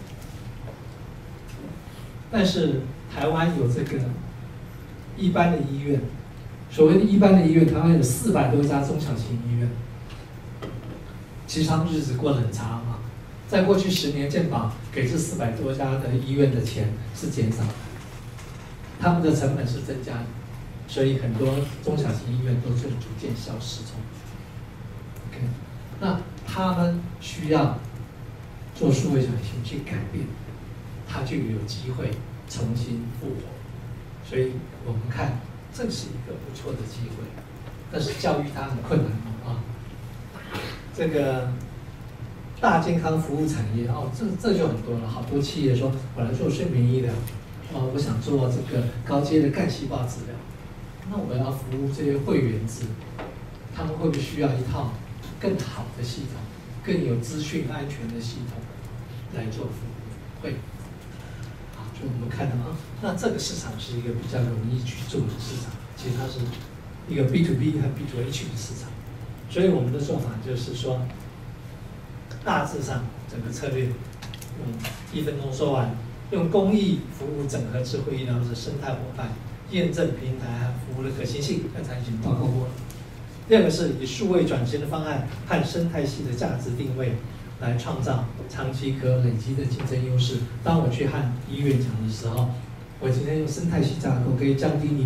但是台湾有这个一般的医院，所谓的一般的医院，台湾有400多家中小型医院，其实他们日子过得很差啊。在过去10年，健保给这400多家的医院的钱是减少的，他们的成本是增加的，所以很多中小型医院都是逐渐消失中。OK， 那他们需要做数位转型去改变，他就有机会重新复活。所以我们看这是一个不错的机会，但是教育它很困难啊。这个大健康服务产业这就很多了，好多企业说我来做睡眠医疗，我想做这个高阶的干细胞治疗，那我要服务这些会员制，他们会不会需要一套更好的系统，更有资讯安全的系统来做服务？会。就我们看到那这个市场是一个比较容易去做的市场，其实它是一个 B to B 和 B to H 的市场，所以我们的做法就是说，大致上整个策略用1分钟说完，用公益服务整合智慧医疗的生态伙伴，验证平台和服务的可行性，刚才已经报告过了。第2个是以数位转型的方案和生态系的价值定位，来创造长期可累积的竞争优势。当我去和医院讲的时候，我今天用生态系架构可以降低你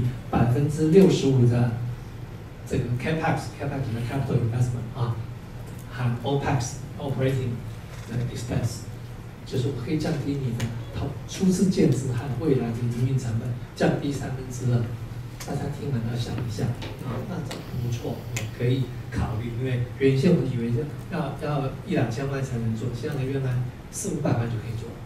65%的这个 capex 的 capital investment 和 opex operating expense， 就是我可以降低你的初次建制和未来的营运成本，降低2/3。大家听了要想一下那这不错，我可以考虑。因为原先我以为要1-2千万才能做，现在原来400-500万就可以做。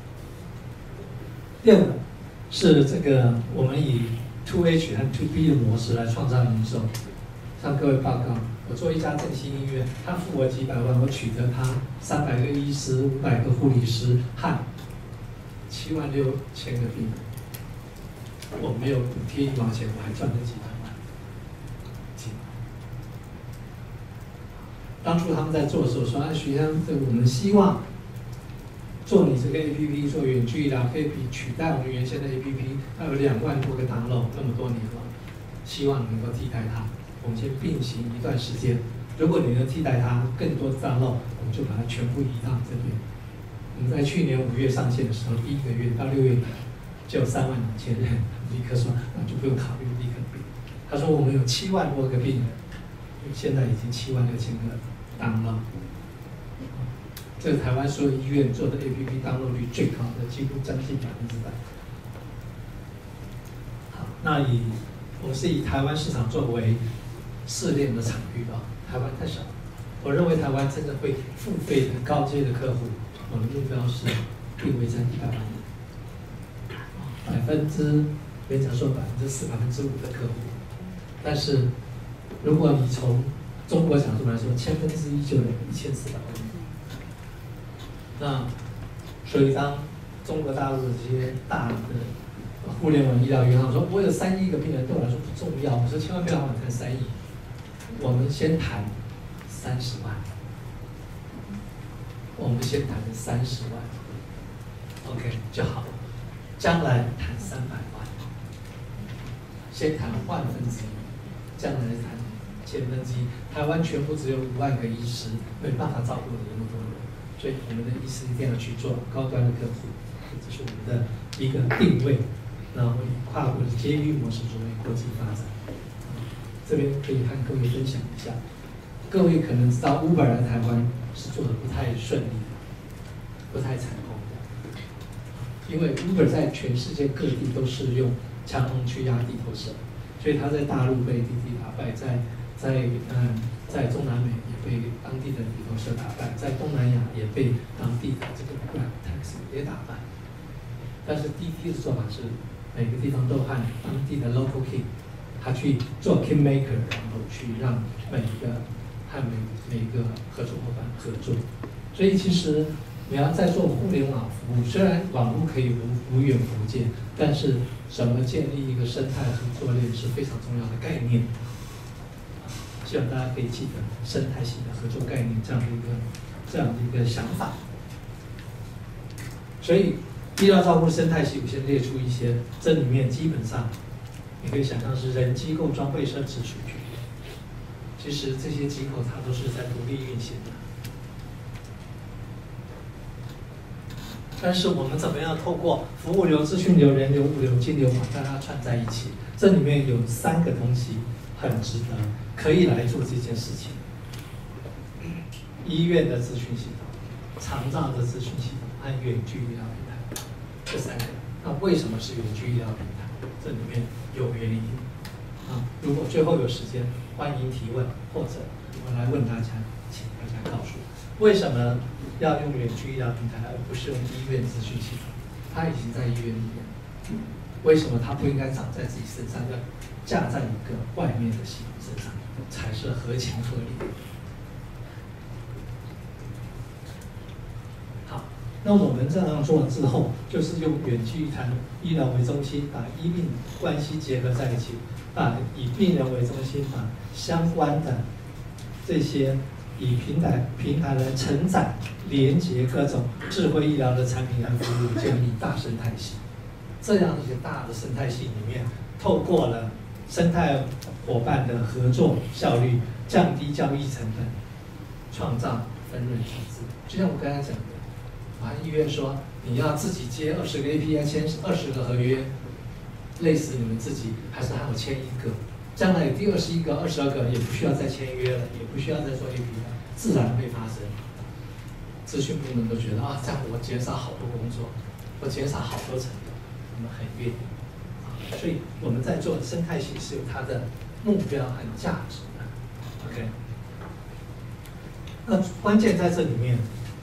第2个是这个我们以 2H 和 2B 的模式来创造营收。向各位报告，我做一家振兴医院，他付我几百万，我取得他300个医师、500个护理师和76000个病人。我没有补贴1毛钱，我还赚了几百万。当初他们在做的时候说，徐先生，我们希望做你这个 APP 做远距医疗，可以取代我们原先的 APP， 它有2万多个download，那么多年了，希望能够替代它。我们先并行一段时间，如果你能替代它更多的download，我们就把它全部移到这边。我们在去年5月上线的时候，第1个月到6月就有32000人，立刻说那就不用考虑，立刻并。 他说我们有7万多个病人，现在已经7万6千个当了。这是台湾所有医院做的 APP 当落率最高的，几乎将近100%。好，那我们是以台湾市场作为试炼的场域啊，台湾太少。我认为台湾真的会付费的高阶的客户，我的目标是定位在100万人，别讲说4%、5%的客户。但是如果你从中国角度来说，1/1000就有1400万人。那所以当中国大陆的这些大的互联网医疗银行说，我有3亿个病人，对我来说不重要。我说千万不要让我谈3亿，我们先谈30万，我们先谈30万 ，OK 就好。将来谈300万，先谈1/1000，将来谈1/1000。台湾全部只有5万个医师，没办法照顾那么多人。所以我们的医师一定要去做高端的客户，这是我们的一个定位，然后以跨国的接域模式作为国际发展。这边可以和各位分享一下，各位可能知道 Uber 来台湾是做的不太顺利的，不太成功的，因为 Uber 在全世界各地都是用强龙去压地头蛇，所以他在大陆被滴滴打败，在中南美也被当地的地头蛇打败，在东南亚也被当地的这个 Grab Taxi 也打败。但是滴滴的做法是，每个地方都和当地的 local king， 他去做 king maker， 然后去让每一个合作伙伴合作。所以其实你要在做互联网服务，虽然网络可以无远弗届，但是怎么建立一个生态合作链是非常重要的概念。希望大家可以记得生态系的合作概念这样的一个想法。所以医疗照顾生态系，我先列出一些，这里面基本上你可以想象是人、机构、装备、设置、数据。其实这些机构它都是在独立运行的。但是我们怎么样透过服务流、资讯流、人流、物流、金流把大家串在一起？这里面有3个东西很值得可以来做这件事情：医院的资讯系统、长照的资讯系统和远距医疗平台，这3个。那为什么是远距医疗平台？这里面有原因啊。如果最后有时间，欢迎提问，或者我来问大家，请大家告诉我，为什么要用远距医疗平台，而不是用医院资讯系统？它已经在医院里面，为什么它不应该长在自己身上，要架在一个外面的系统身上，才是合情合理？好，那我们这样做之后，就是用远距医疗为中心，把医病关系结合在一起，把以病人为中心，把相关的这些以平台来承载、连接各种智慧医疗的产品和服务，建立大生态系。这样一个大的生态系里面，透过了生态伙伴的合作效率，降低交易成本，创造分润机制。就像我刚才讲的，医院说你要自己接20个 API， 签20个合约，累死你们自己，还是还有签1个？将来有第21个、22个，也不需要再签约了，也不需要再做 API， 自然会发生。资讯部门都觉得啊，这样我减少好多工作，我减少好多成本，我们很愿意。所以我们在做生态系是有它的目标和价值的。OK， 那关键在这里面。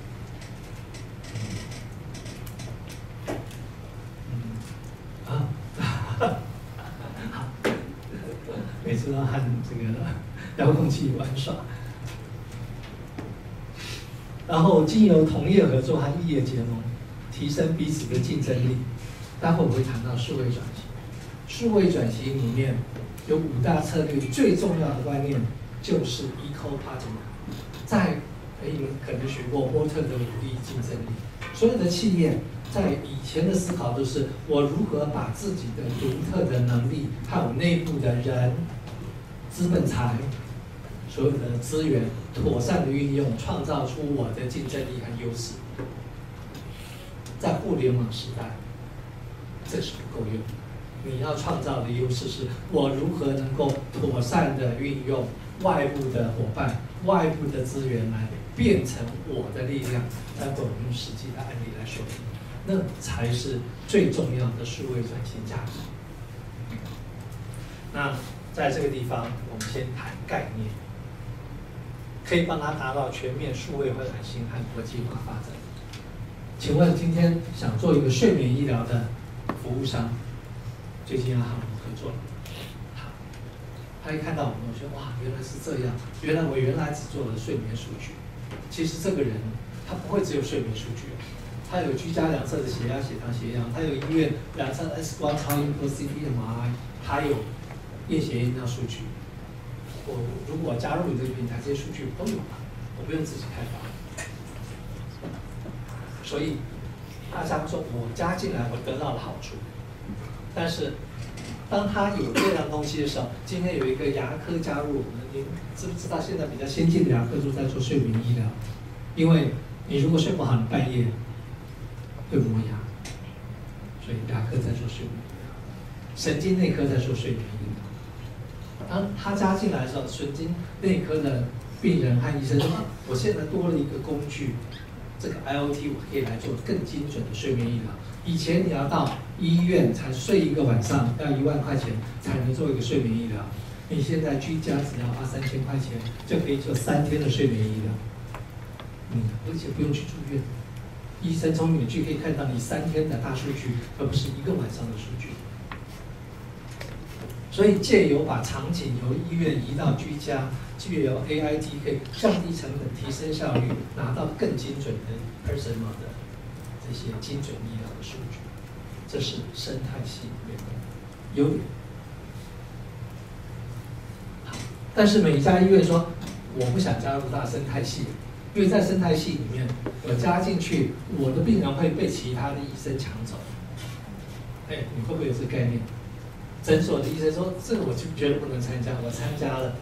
每次都和这个遥控器玩耍，然后经由同业合作和异业结盟，提升彼此的竞争力。待会我会谈到数位转型，数位转型里面有5大策略，最重要的观念就是 eco partner。在你们可能学过波特的5力竞争力，所有的企业在以前的思考都是我如何把自己的独特的能力，还有内部的人、资本财、所有的资源妥善的运用，创造出我的竞争力和优势。在互联网时代，这是不够用， 你要创造的优势是我如何能够妥善的运用外部的伙伴、外部的资源来变成我的力量，待会我们用实际的案例来说明，那才是最重要的数位转型价值。那在这个地方，我们先谈概念，可以帮他达到全面数位化转型和国际化发展。请问今天想做一个睡眠医疗的服务商，最近要和我们合作了。好，他一看到我们，我说哇，原来是这样，原来我原来只做了睡眠数据。其实这个人他不会只有睡眠数据，他有居家量测的血压、血糖、血氧，他有医院量测 X 光、超音波、CT、MRI， 他有验血验尿数据。如果加入你这个平台，这些数据都有了，我不用自己开发。所以大家说我加进来，我得到了好处。但是当他有这样东西的时候，今天有一个牙科加入我们，你知不知道现在比较先进的牙科都在做睡眠医疗？因为你如果睡不好，你半夜会磨牙，所以牙科在做睡眠医疗，神经内科在做睡眠医疗。当他加进来的时候，神经内科的病人和医生说：“我现在多了一个工具。”这个 IoT 我可以来做更精准的睡眠医疗。以前你要到医院才睡一个晚上，要1万块钱才能做一个睡眠医疗。你现在居家只要花3000块钱，就可以做3天的睡眠医疗。而且不用去住院，医生从远距可以看到你3天的大数据，而不是1个晚上的数据。所以借由把场景由医院移到居家，借由 AIT 可以降低成本、提升效率，拿到更精准的 personal 的这些精准医疗的数据，这是生态系里面的优点。好，但是每一家医院说我不想加入大生态系，因为在生态系里面我加进去，我的病人会被其他的医生抢走。哎，你会不会有这个概念？诊所的医生说：“这个我就绝对不能参加，我参加了，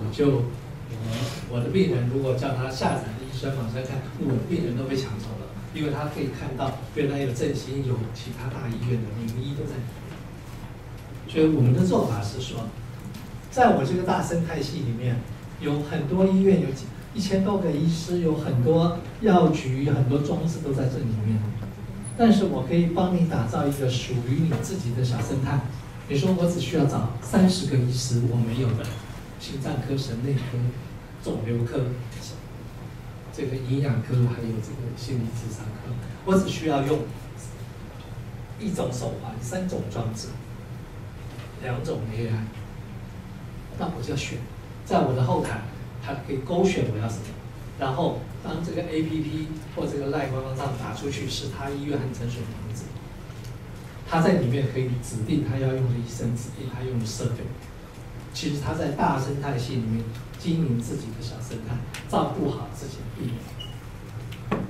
我的病人如果叫他下载的医生马上看，我的病人都被抢走了，因为他可以看到原来有振兴，有其他大医院的名医都在里面。所以我们的做法是说，在我这个大生态系里面，有很多医院，有1000多个医师，有很多药局，很多装置都在这里面。但是我可以帮你打造一个属于你自己的小生态。”你说我只需要找30个医师，我没有的，心脏科、神内科、肿瘤科、这个营养科，还有这个心理咨商科，我只需要用1种手环、3种装置、2种 AI， 那我就选，在我的后台，它可以勾选我要什么，然后当这个 APP 或这个LINE官方上打出去是他医院和诊所的名字。他在里面可以指定他要用的医生，指定他用的设备。其实他在大生态系里面经营自己的小生态，照顾好自己的病人。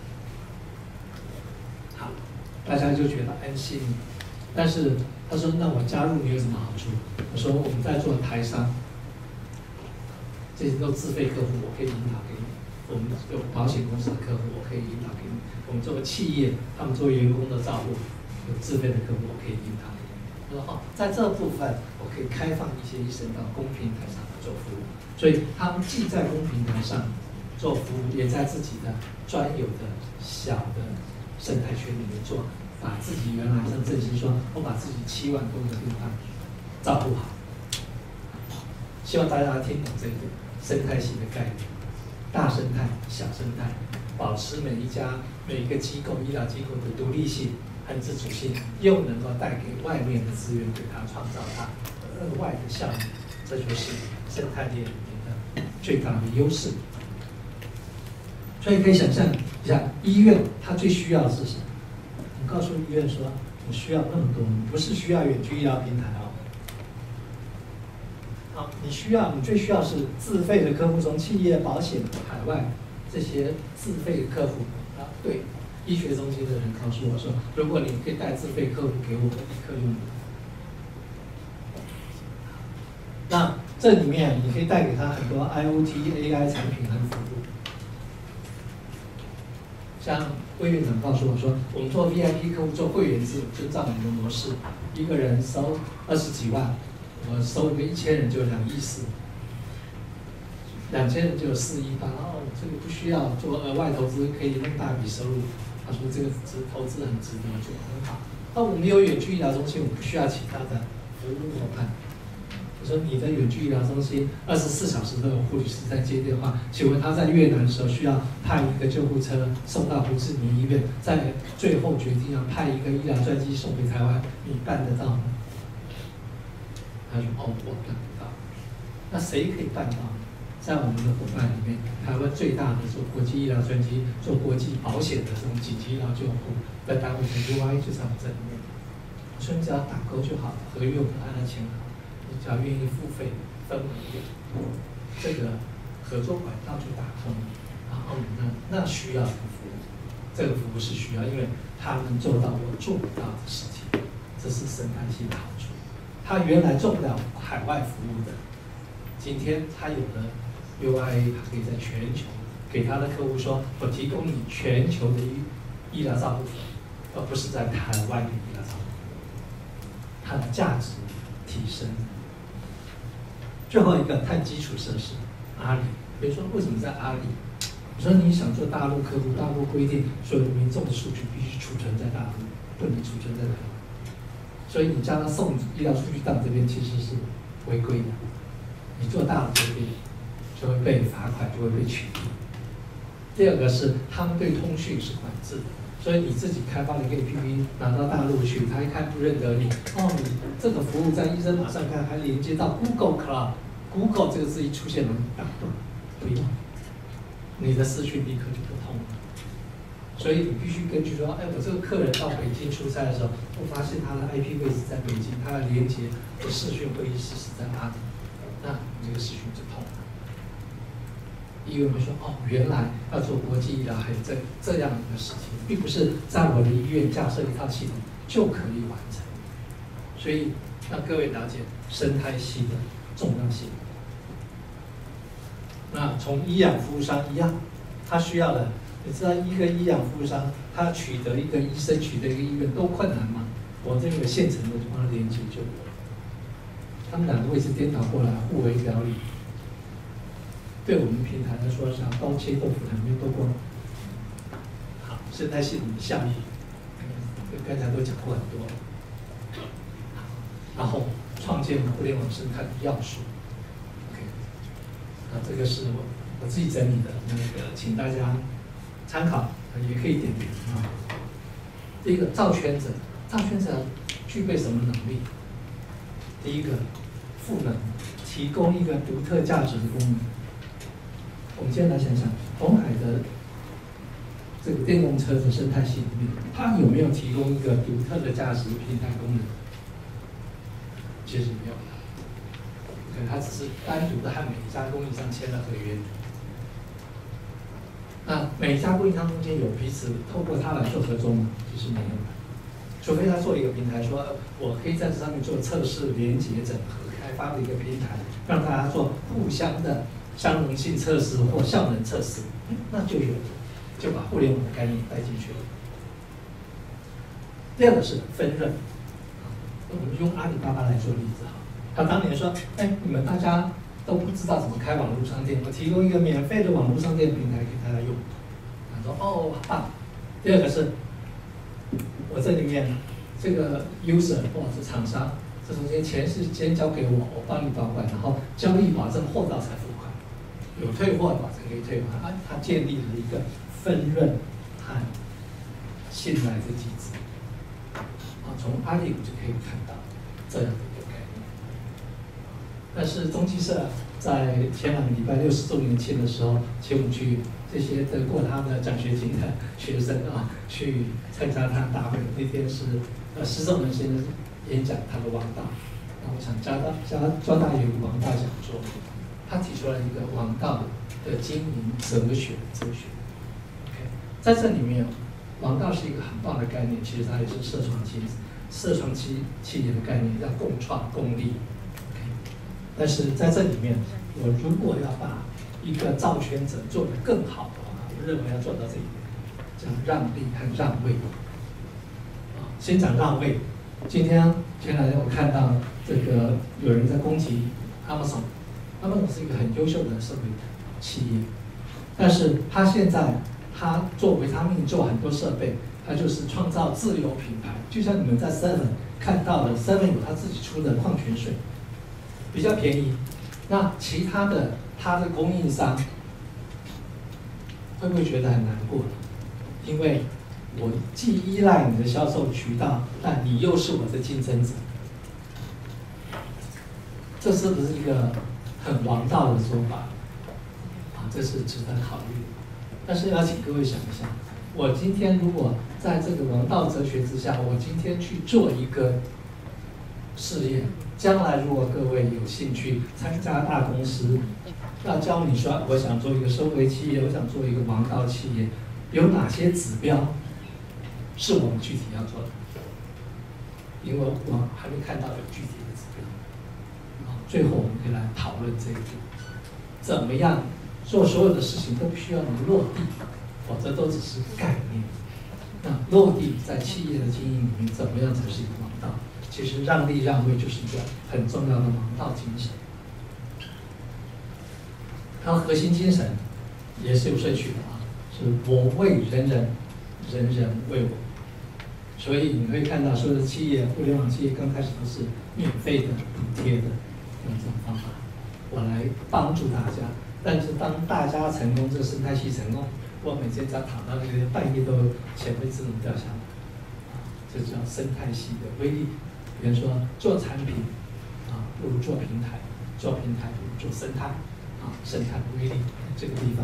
好，大家就觉得安心。但是他说：“那我加入你有什么好处？”我说：“我们在做台商，这些都自费客户，我可以引导给你。我们有保险公司的客户，我可以引导给你。我们作为企业，他们作为员工的照顾。”有自费的客户，我可以引导。他说：“哦，在这部分，我可以开放一些医生到公平台上来做服务。所以他们既在公平台上做服务，也在自己的专有的小的生态圈里面做，把自己原来像振兴说，我把自己7万多个病患照顾好。希望大家听懂这个生态系的概念，大生态、小生态，保持每一个机构、医疗机构的独立性。”和自主性，又能够带给外面的资源，给它创造它额外的效益，这就是生态链里面的最大的优势。所以可以想象一下，医院它最需要的是什么？你告诉医院说，我需要那么多，你不是需要远距医疗平台哦。好，你最需要是自费的客户，从企业、保险、海外这些自费的客户啊，对。医学中心的人告诉我说：“如果你可以带自费客户给我，立刻用。那这里面你可以带给他很多 IoT、AI 产品和服务。 像魏院长告诉我说，我们做 VIP 客户做会员制，就照你的模式，一个人收20几万，我收一个1000人就2亿4，2000人就有4亿8。哦，这个不需要做额外投资，可以那么大笔收入。他说这个投资很值得，就很好。那我们有远距医疗中心，我不需要其他的服务伙伴。我说你的远距医疗中心24小时都有护理师在接电话，请问他在越南的时候需要派一个救护车送到胡志明医院，在最后决定要派一个医疗专机送回台湾，你办得到吗？他说哦，我办不到。那谁可以办到？在我们的伙伴里面，台湾最大的做国际医疗专机、做国际保险的这种紧急医疗救护的单位，UY 就在我们这里面。我说你只要打勾就好了，合约我们按照签好。你只要愿意付费分我一点，这个合作管道就打通了。然后那需要这个服务，这个服务是需要，因为他能做到我做不到的事情，这是生态系的好处。他原来做不了海外服务的，今天他有了 UIA， 他可以在全球给他的客户说，我提供你全球的医疗照护服务，而不是在台湾的医疗照护服务，它的价值提升。最后一个看基础设施，阿里。比如说为什么在阿里？我说你想做大陆客户，大陆规定所有的民众的数据必须储存在大陆，不能储存在台湾。所以你将它送医疗数据到这边其实是违规的。你做大的决定就会被罚款，就会被取缔。第二个是他们对通讯是管制的。所以你自己开发了一个 APP 拿到大陆去，他一看不认得你，哦，你这个服务在医生马上看，还连接到 Google Cloud，Google 这个字一出现了，打断，不用，你的视讯立刻就不通了。所以你必须根据说，哎，我这个客人到北京出差的时候，我发现他的 IP 位置在北京，他的连接的视讯会议室是在哪里，那你这个视讯就通了。医院会说，哦，原来要做国际医疗还有这样一个事情，并不是在我的医院架设一套系统就可以完成。所以让各位了解生态系的重要性。那从医养服务商一样，他需要的，你知道一个医养服务商，他取得一个医生、取得一个医院都困难吗？我这个现成的就帮他连接就有了。他们两个位置颠倒过来，互为表里。对我们平台来说，像刀切豆腐两边都光。好，生态系统的效益，刚才都讲过很多。然后创建互联网生态的要素。OK， 这个是我自己整理的，那个请大家参考，也可以点点啊。第一个造圈者，造圈者具备什么能力？第一个，赋能，提供一个独特价值的功能。我们今天来想想，鸿海的这个电动车的生态系里面，它有没有提供一个独特的价值平台功能？其实没有的，可能它只是单独的和每一家供应商签了合约。那每一家供应商中间有彼此透过它来做合作吗？其实没有的，除非他做一个平台说，我可以在这上面做测试、连接、整合、开发的一个平台，让大家做互相的相容性测试或效能测试，那就有，就把互联网的概念带进去了。第二个是分润，我们用阿里巴巴来做例子哈，他当年说，哎，你们大家都不知道怎么开网络商店，我提供一个免费的网络商店平台给大家用。他说，哦，好棒。第二个是，我这里面这个 user 或者是厂商，这中间钱是先交给我，我帮你保管，然后交易保证货到才付款。有退货的保证可以退款，它建立了一个分润和信赖的机制。从阿里就可以看到这样的一个概念。但是中汽社在前2个礼拜60周年庆的时候，请我们去这些得过他的奖学金的学生啊，去参加他的大会。那天是施正荣先生演讲他的王道，那我想交大有一个王道讲座。他提出了一个王道的经营哲学。OK， 在这里面，王道是一个很棒的概念，其实它也是社创企业的概念，要共创共利。OK， 但是在这里面，我如果要把一个造圈者做得更好的话，我认为要做到这一点。 讲让利和让位。先讲让位。今天前两天我看到这个有人在攻击 Amazon，Amazon 是一个很优秀的社会企业，但是他现在他做维他命做很多设备，他就是创造自有品牌，就像你们在 Seven 看到的 Seven 有他自己出的矿泉水，比较便宜。那其他的他的供应商会不会觉得很难过？因为我既依赖你的销售渠道，但你又是我的竞争者，这是不是一个很王道的说法？这是值得考虑的。但是要请各位想一想，我今天如果在这个王道哲学之下，我今天去做一个事业，将来如果各位有兴趣参加大公司，要教你说我想做一个收回企业，我想做一个王道企业，有哪些指标是我们具体要做的？因为我还没看到有具体的指标。最后我们可以来讨论这一点，怎么样做所有的事情都必须要能落地，否则都只是概念。那落地在企业的经营里面，怎么样才是一个王道？其实让利让位就是一个很重要的王道精神。它的核心精神也是有顺序的啊，是我为人人，人人为我。所以你会看到所有的企业，互联网企业刚开始都是免费的、补贴的，用这种方法，我来帮助大家。但是当大家成功，这个生态系成功，我每天只要躺到那个半夜都钱会自动掉下来，这叫生态系的威力。比如说做产品不如做平台，做平台不如做生态，生态的威力这个地方。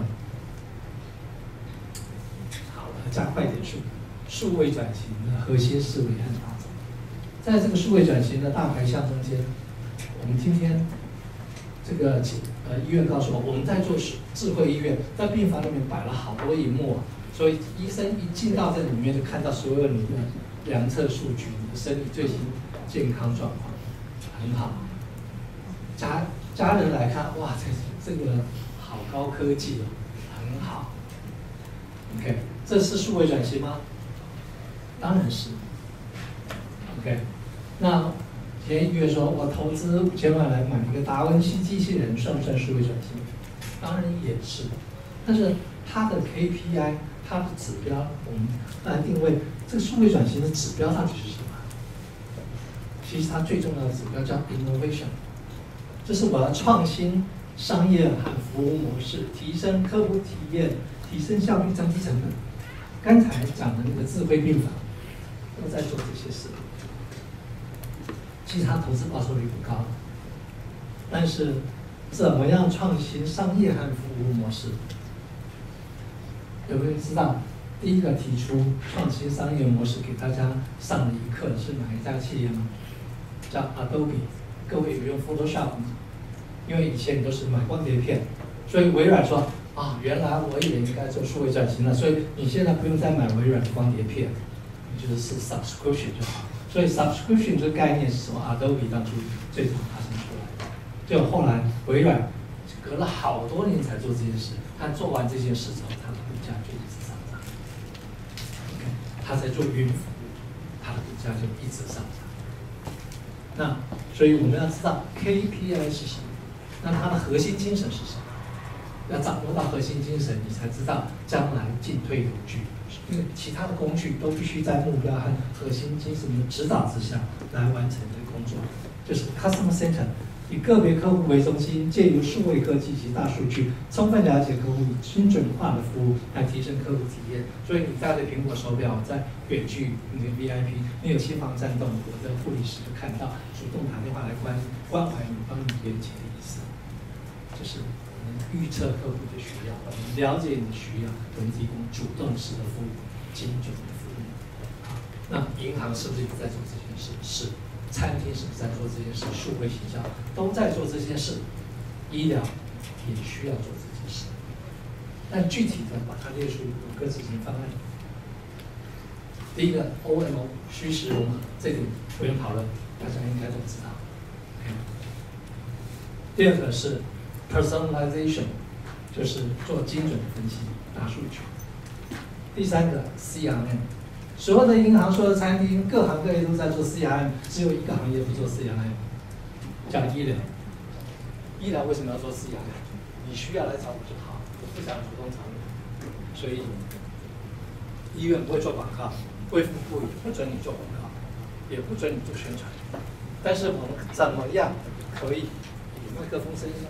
好了，加快点数。数位转型的核心思维和打造，在这个数位转型的大排项中间，我们今天这个医院告诉我们在做智慧医院，在病房里面摆了好多荧幕，所以医生一进到这里面就看到所有你的量测数据，你的身体最新健康状况，很好。家人来看，哇，这个好高科技哦，很好。OK， 这是数位转型吗？当然是 ，OK。那前医院说，我投资5000万来买一个达文西机器人，算不算数位转型？当然也是，但是它的 KPI， 它的指标，我们来定位这个数位转型的指标到底是什么？其实它最重要的指标叫 innovation， 就是我要创新商业和服务模式，提升客户体验，提升效率，降低成本。刚才讲的那个智慧病房。都在做这些事，其实它投资报酬率不高，但是怎么样创新商业和服务模式？有没有人知道？第一个提出创新商业模式给大家上的一课是哪一家企业吗？叫 Adobe。各位有用 Photoshop 吗？因为以前都是买光碟片，所以微软说原来我也应该做数位转型了，所以你现在不用再买微软的光碟片。就是 subscription 就好，所以 subscription 这个概念是什么 ？Adobe 当初最早发生出来的，就后来微软隔了好多年才做这件事，但做完这件事之后，它的股价就一直上涨。OK， 它在做云服务，它的股价就一直上涨。那所以我们要知道 KPI 是什么，那它的核心精神是什么？要掌握到核心精神，你才知道将来进退有据。因为其他的工具都必须在目标和核心精神的指导之下来完成这个工作，就是 customer center， 以个别客户为中心，借由数位科技及大数据，充分了解客户，以精准化的服务来提升客户体验。所以你带着苹果手表在远距你的 VIP， 你有心房颤动，我的护理师就看到，主动打电话来关怀你，帮你连接的意思，就是预测客户的需要，我们了解你的需要，我们提供主动式的服务，精准的服务。那银行是不是也在做这件事？是。餐厅是不是在做这件事？数位行销都在做这件事。医疗也需要做这件事。但具体的把它列出5个执行方案。第一个 OMO 虚实融合，这点不用讨论，大家应该都知道。第二个是 personalization， 就是做精准的分析、大数据。 第三个 CRM， 所有的银行、所有的餐厅，各行各业都在做 CRM， 只有一个行业不做 CRM， 叫医疗。医疗为什么要做 CRM？ 你需要来找我就好，我不想主动找你，所以医院不会做广告，卫福部也不准你做广告，也不准你做宣传。但是我们怎么样可以以麦克风声音呢？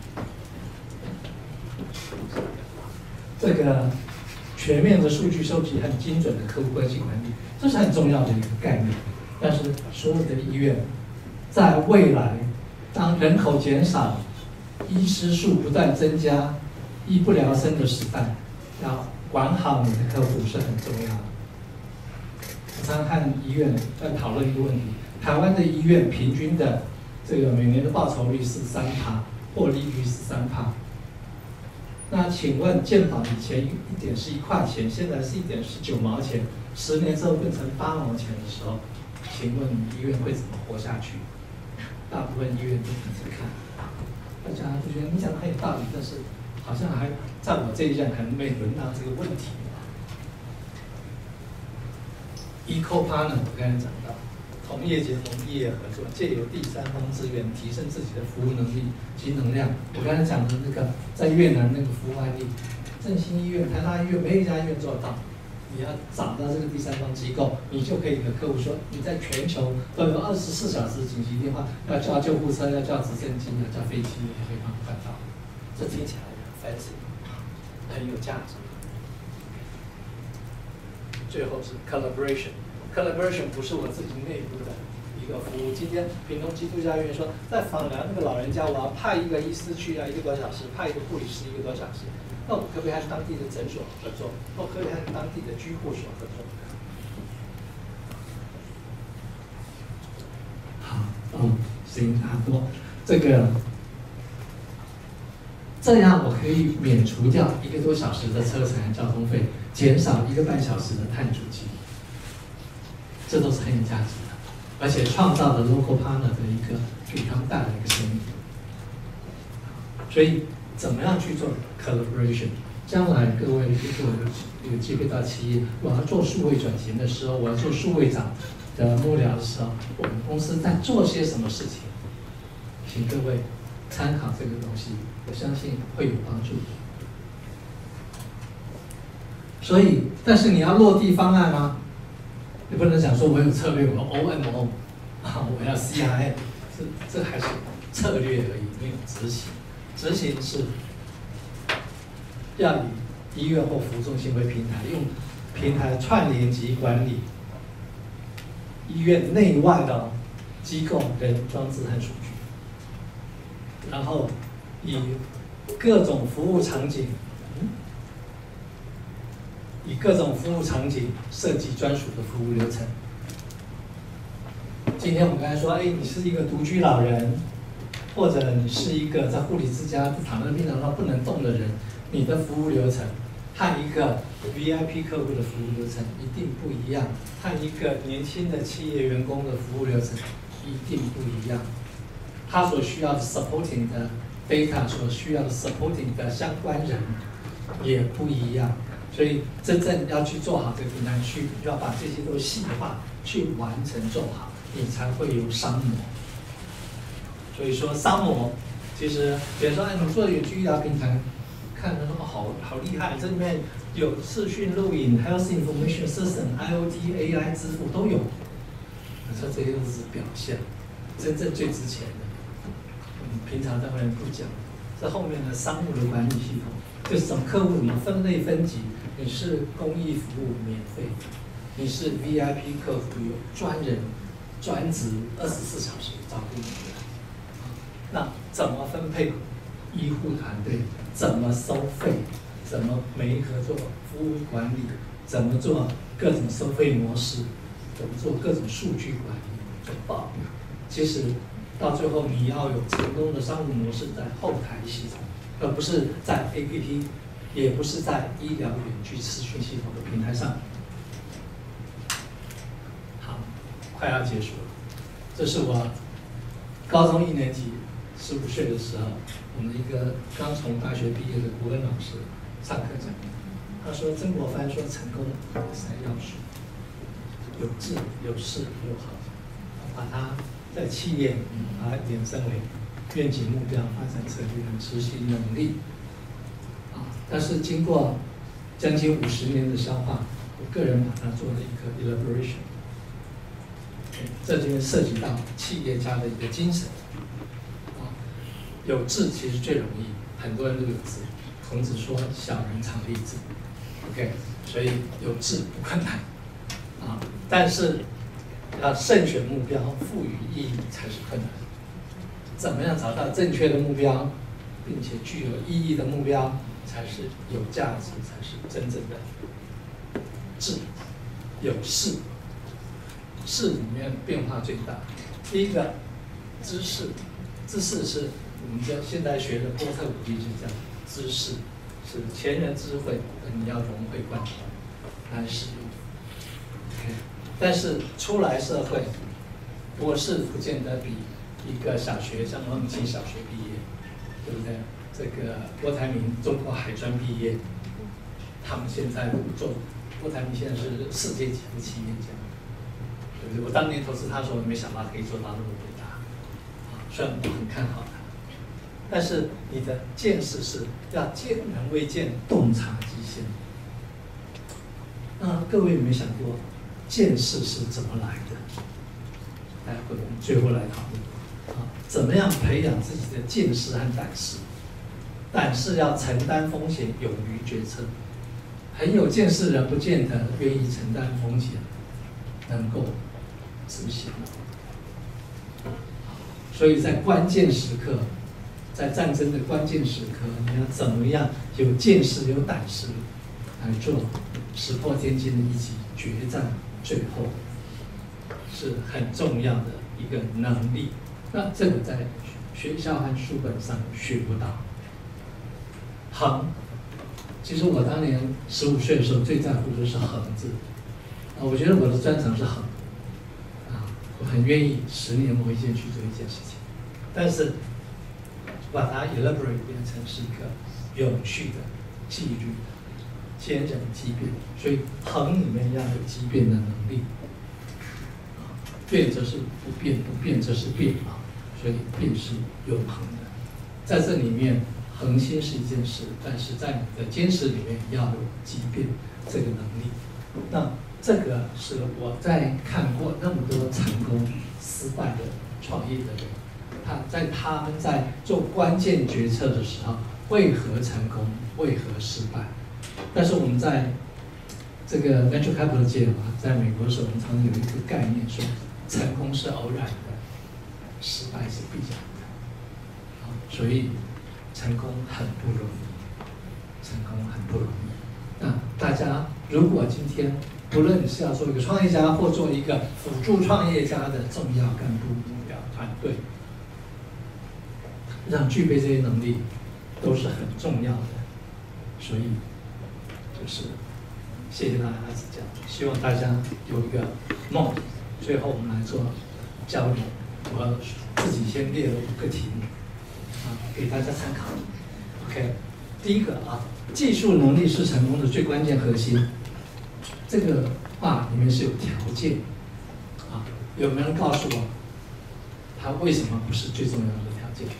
这个全面的数据收集，很精准的客户关系管理，这是很重要的一个概念。但是所有的医院，在未来，当人口减少、医师数不断增加、医不疗生的时代，要管好你的客户是很重要的。我常常看医院在讨论一个问题：台湾的医院平均的这个每年的报酬率是3%，获利率是3%。那请问健保以前一点是1块钱，现在是1点是9毛钱，10年之后变成8毛钱的时候，请问你医院会怎么活下去？大部分医院都不是看，大家就觉得你讲的很有道理，但是好像还在我这一任可能没轮到这个问题。Eco Partner 我刚才讲到，同业结盟、异业合作，借由第三方资源提升自己的服务能力及能量。我刚才讲的那个在越南那个服务案例，振兴医院、台大医院没有一家医院做得到。你要找到这个第三方机构，你就可以跟客户说，你在全球都有24小时紧急电话，要叫救护车，要叫直升机，要叫飞机，也可以帮你办到。这听起来很 fancy， 很有价值。最后是 collaboration 不是我自己内部的一个服务。今天屏东基督教医院说，在访疗那个老人家，我要派一个医师去要1个多小时，派一个护理师1个多小时。那我可不可以和当地的诊所合作？我可不可以和当地的居护所合作？好，时间差不多，这样我可以免除掉1个多小时的车程和交通费，减少1个半小时的碳足迹，这都是很有价值的，而且创造了 local partner 的一个给他们带来一个生意。所以怎么样去做 collaboration？ 将来各位如果有机会到企业，我要做数位转型的时候，我要做数位长的幕僚的时候，我们公司在做些什么事情？请各位参考这个东西，我相信会有帮助。所以，但是你要落地方案吗？你不能想说我有策略，我要 OMO 我要 CRM， 这还是策略而已，没有执行。执行是要以医院或服务中心为平台，用平台串联及管理医院内外的机构、人、装置和数据，然后以各种服务场景，设计专属的服务流程。今天我们刚才说，你是一个独居老人，或者你是一个在护理之家躺在病床上不能动的人，你的服务流程和一个 VIP 客户的服务流程一定不一样，和一个年轻的企业员工的服务流程一定不一样。他所需要的 supporting 的 data， 所需要的 supporting 的相关人也不一样。所以真正要去做好这个平台，要把这些都细化，去完成做好，你才会有商模。所以说商模，其实比如说，你做远距医疗平台，看着好厉害，这里面有视讯录影 ，Health Information System、IoT、AI 支付都有。我说这些都是表象，真正最值钱的，平常当然不讲，这后面的商务的管理系统，就是怎么客户怎么分类分级，你是公益服务免费，你是 VIP 客户有专人专职24小时照顾你的。那怎么分配医护团队？怎么收费？怎么媒合作服务管理？怎么做各种收费模式？怎么做各种数据管理？做报表？其实到最后，你要有成功的商务模式在后台系统，而不是在 APP， 也不是在医疗远距视讯系统的平台上。好，快要结束了，这是我高中1年级。15岁的时候，我们一个刚从大学毕业的国文老师上课讲， 他说曾国藩说成功有三要素：有志、有势、有恒。把它在企业把它衍生为愿景、目标、发展策略和执行能力。但是经过将近50年的消化，我个人把它做了一个 elaboration。这就涉及到企业家的一个精神。有志其实最容易，很多人都有志。孔子说：“小人常立志。” OK， 所以有志不困难但是要慎选目标，赋予意义才是困难。怎么样找到正确的目标，并且具有意义的目标，才是有价值，才是真正的志。有势，势里面变化最大。第一个，知识，知识是我们叫现代学的波特五力，就叫知识，是前人智慧，你要融会贯通来使用。Okay. 但是出来社会，博士不见得比一个小学像孟基小学毕业，对不对？这个郭台铭中国海专毕业，他们现在做郭台铭现在是世界级的企业家，对不对？我当年投资他的时候，没想到可以做到那么伟大，虽然我很看好他，但是你的见识是要见人未见，洞察极限。那各位有没有想过？见识是怎么来的？待会我们最后来讨论怎么样培养自己的见识和胆识。胆识要承担风险，勇于决策。很有见识的人不见得愿意承担风险，能够执行。所以在关键时刻，在战争的关键时刻，你要怎么样有见识、有胆识来做石破天惊的一击决战？最后是很重要的一个能力，那这个在学校和书本上学不到。恒，其实我当年15岁的时候最在乎的是恒字，我觉得我的专长是恒，我很愿意10年磨一剑去做一件事情，但是把它 elaborate 变成是一个永续的纪律。坚韧机变，所以恒里面要有机变的能力。变则是不变，不变则是变所以变是永恒的。在这里面，恒心是一件事，但是在你的坚持里面要有机变这个能力。那这个是我在看过那么多成功、失败的创业的人，他们在做关键决策的时候，为何成功，为何失败？但是我们在这个 venture capital 界在美国的时候，我们常常有一个概念说，成功是偶然的，失败是必然的。所以成功很不容易，成功很不容易。那大家如果今天不论是要做一个创业家，或做一个辅助创业家的重要干部目标团队，让具备这些能力都是很重要的。所以就是谢谢大家的指教，希望大家有一个梦。最后我们来做交流，我自己先列了5个题目给大家参考。OK， 第一个技术能力是成功的最关键核心。这个里面是有条件有没有人告诉我，它为什么不是最重要的条件？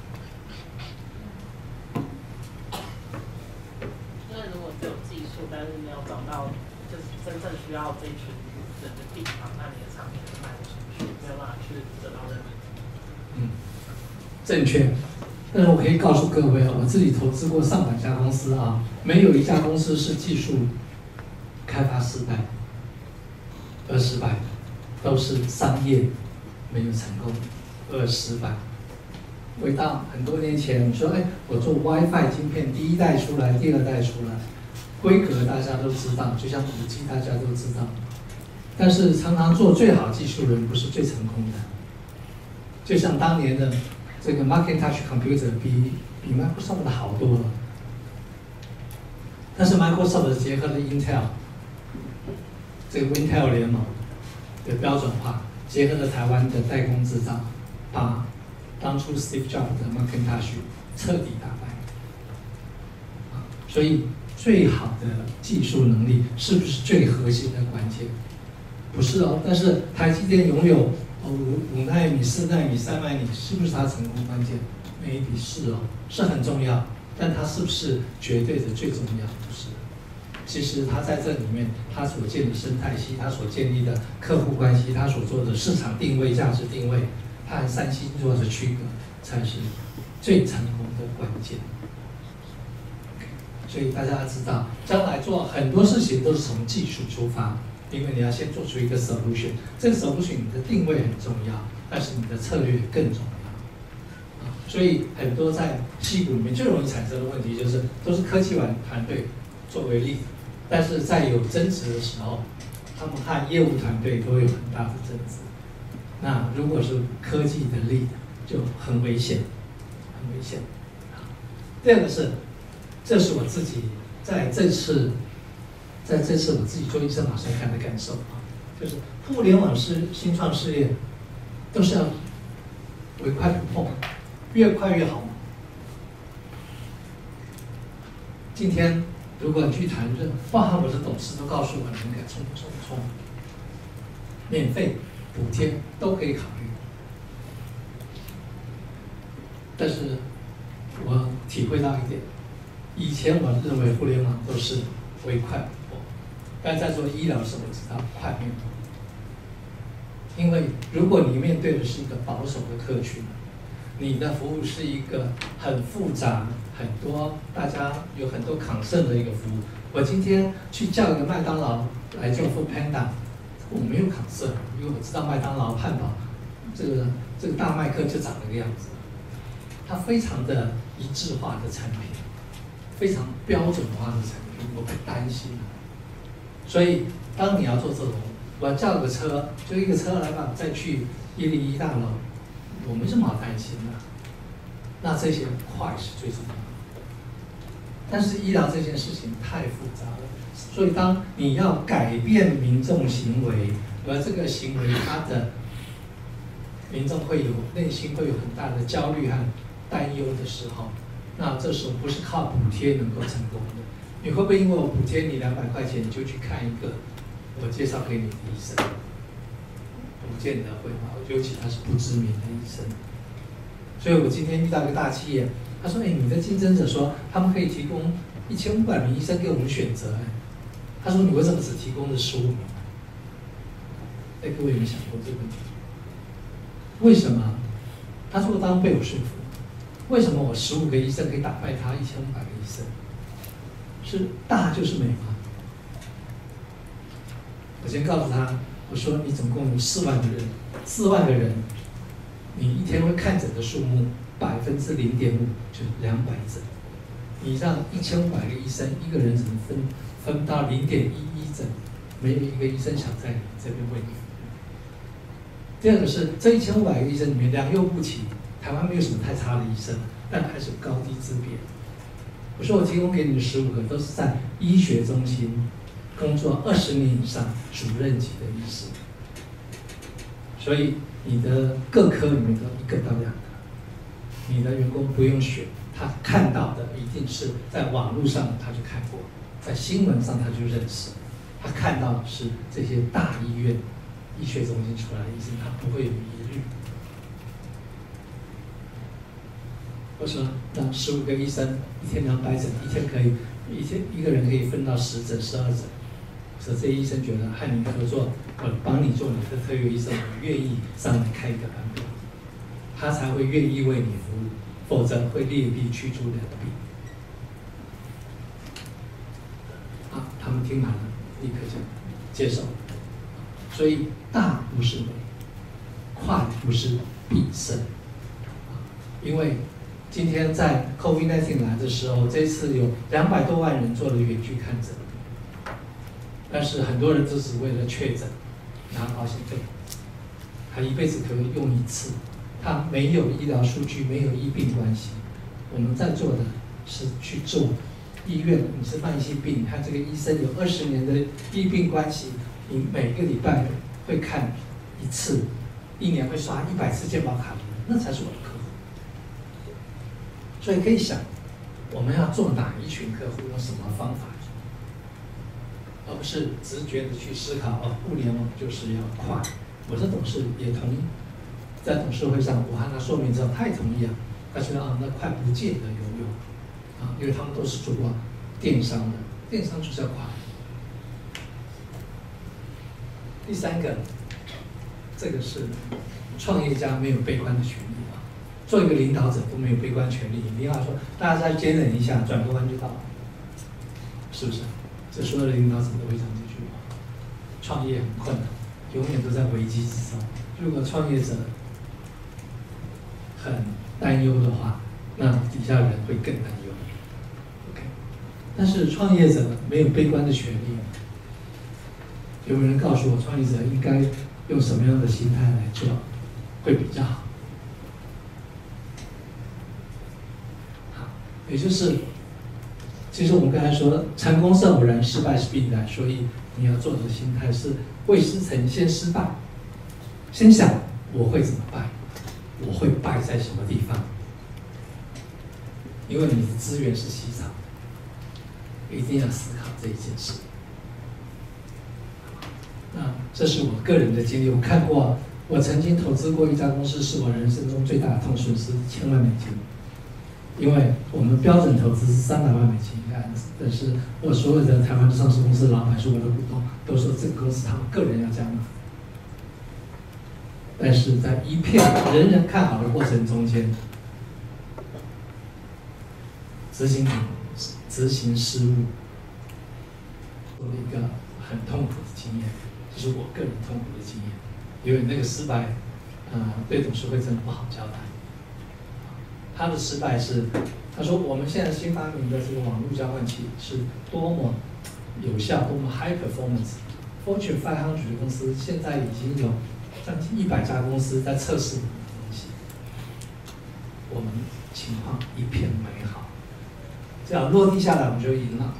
因为如果只有技术，但是没有找到就是真正需要这群人的地方，那你的产品卖不出去，没有办法去得到认可。 正确。但是我可以告诉各位我自己投资过上百家公司没有一家公司是技术开发失败而失败的，都是商业没有成功而失败。回到很多年前，你说我做 WiFi 晶片，第1代出来，第2代出来，规格大家都知道，就像5G 大家都知道，但是常常做最好技术的人不是最成功的。就像当年的这个 Macintosh computer 比 Microsoft 的好多了，但是 Microsoft 结合了 Intel， 这个 Intel 联盟的标准化，结合了台湾的代工制造，把当初 Steve Jobs 的 Macintosh 彻底打败。所以最好的技术能力是不是最核心的关键？不是哦，但是台积电拥有5奈米、4奈米、3奈米，是不是它成功关键？maybe是哦，是很重要，但它是不是绝对的最重要？不是。其实它在这里面，它所建的生态系，它所建立的客户关系，它所做的市场定位、价值定位，它和三星做的区隔，才是最成功的关键。所以大家要知道，将来做很多事情都是从技术出发，因为你要先做出一个 solution， 这个 solution 你的定位很重要，但是你的策略更重要。所以很多在矽谷里面最容易产生的问题，就是都是科技团队作为例，但是在有争执的时候，他们和业务团队都有很大的争执。那如果是科技的力，就很危险，很危险。第二个是，这是我自己在这次我自己做医生马上看的感受啊，就是互联网新创事业都是要唯快不破，越快越好。今天如果你去谈论，包含我的董事都告诉我，你应该冲，免费补贴都可以考虑。但是我体会到一点，以前我认为互联网都是唯快不破，但在做医疗的时候，我知道快没有。因为如果你面对的是一个保守的客群，你的服务是一个很复杂、很多大家有很多concern的一个服务。我今天去叫一个麦当劳来做 Foodpanda， 我没有concern，因为我知道麦当劳、汉堡这个大麦克就长那个样子，它非常的一致化的产品，非常标准化的产品，我不担心。所以当你要做这种，我要叫个车，就一个车来吧，再去101大楼，我没什么好担心的。那这些快是最重要的。但是医疗这件事情太复杂了，所以当你要改变民众行为，而这个行为它的民众内心会有很大的焦虑和担忧的时候，那这时候不是靠补贴能够成功的。你会不会因为我补贴你200块钱，你就去看一个我介绍给你的医生？不见得会吧，尤其他是不知名的医生。所以我今天遇到一个大企业，他说：“你的竞争者说他们可以提供1500名医生给我们选择。”他说：“你为什么只提供了15名？”各位有没有想过这个问题？为什么？他说：“当然被我说服。为什么我15个医生可以打败他1500个医生？是大就是美吗？”我先告诉他，我说：“你总共有4万个人，4万个人，你一天会看诊的数目0.5%，就是200诊。你让1500个医生，一个人只能分到0.11诊，没有一个医生想在你这边为你服务。第二个是这1500个医生里面良莠不齐，台湾没有什么太差的医生，但还是高低之别。我说我提供给你的15个都是在医学中心工作20年以上主任级的医师，所以你的各科里面都1个到2个，你的员工不用选，他看到的一定是在网络上他就看过，在新闻上他就认识，他看到的是这些大医院、医学中心出来的医生，他不会有疑虑。我说那15个医生一天200诊，一个人可以分到10诊、12诊。所以这些医生觉得和你合作，我帮你做你的特约医生，我愿意上来开一个班表，他才会愿意为你服务，否则会劣币驱逐良币。好，他们听完了，立刻就接受。所以大不是美，快不是必胜。因为今天在 COVID-19 来的时候，这次有200多万人做了远距看诊。但是很多人都是为了确诊拿保险费，他一辈子可以用1次，他没有医疗数据，没有医病关系。我们在做的是去做医院，你是慢性病，和这个医生有20年的医病关系，你每个礼拜会看1次，1年会刷100次健保卡，那才是我的客户。所以可以想， 我们要做哪一群客户，用什么方法，而不是直觉的去思考哦，互联网就是要快。我的董事也同意，在董事会上我和他说明之后，他也同意啊。他觉得啊，那快不见得有用啊，因为他们都是做过电商的，电商就是要快。第三个，这个是创业家没有悲观的权利啊。做一个领导者都没有悲观权利，你要说大家再坚忍一下，转个弯就到了，是不是？这所有的领导者都会讲这句话。创业很困难，永远都在危机之中。如果创业者很担忧的话，那底下人会更担忧。OK， 但是创业者没有悲观的权利。有没有人告诉我，创业者应该用什么样的心态来做会比较好？好，也就是，其实我们刚才说，成功是偶然，失败是必然，所以你要做的心态是未失成先失败，先想我会怎么败，我会败在什么地方，因为你的资源是稀少的，一定要思考这一件事。那这是我个人的经历，我看过，我曾经投资过一家公司，是我人生中最大的痛损失，1000万美金。因为我们标准投资是300万美金一个案子，但是我所有的台湾的上市公司老板是我的股东，都说这个公司他们个人要加码。但是在一片人人看好的过程中间，执行失误，做了一个很痛苦的经验。这是我个人痛苦的经验，因为那个失败，对董事会真的不好交代。他的失败是，他说我们现在新发明的这个网络交换器是多么有效，多么 high performance。Fortune 500的公司现在已经有将近100家公司在测试我们的东西，我们情况一片美好，这样落地下来我们就赢了。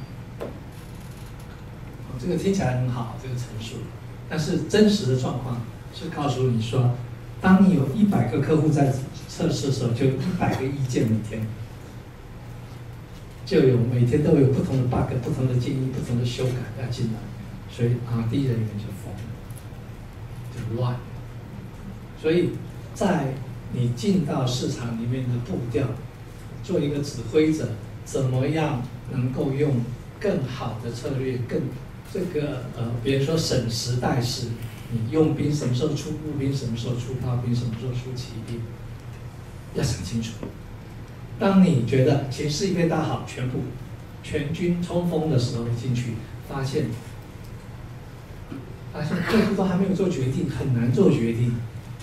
这个听起来很好，这个陈述，但是真实的状况是告诉你说，当你有100个客户在测试的时候，就有100个意见，每天就有每天都有不同的 bug、不同的建议、不同的修改要进来，所以R&D人员就疯了，就乱。所以在你进到市场里面的步调，做一个指挥者，怎么样能够用更好的策略，比如说审时待势，你用兵什么时候出步兵，什么时候出炮兵，什么时候出骑兵，要想清楚。当你觉得形势一片大好，全军冲锋的时候进去，发现客户都还没有做决定，很难做决定。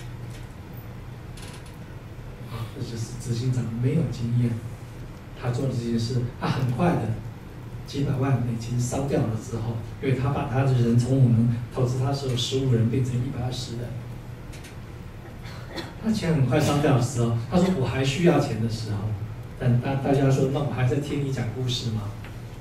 这就是执行长没有经验，他做的这件事，他很快的几百万美金烧掉了之后，因为他把他的人从我们投资他的时候15人变成120人，他钱很快烧掉的时候，他说我还需要钱的时候，但大家说那我还在听你讲故事吗？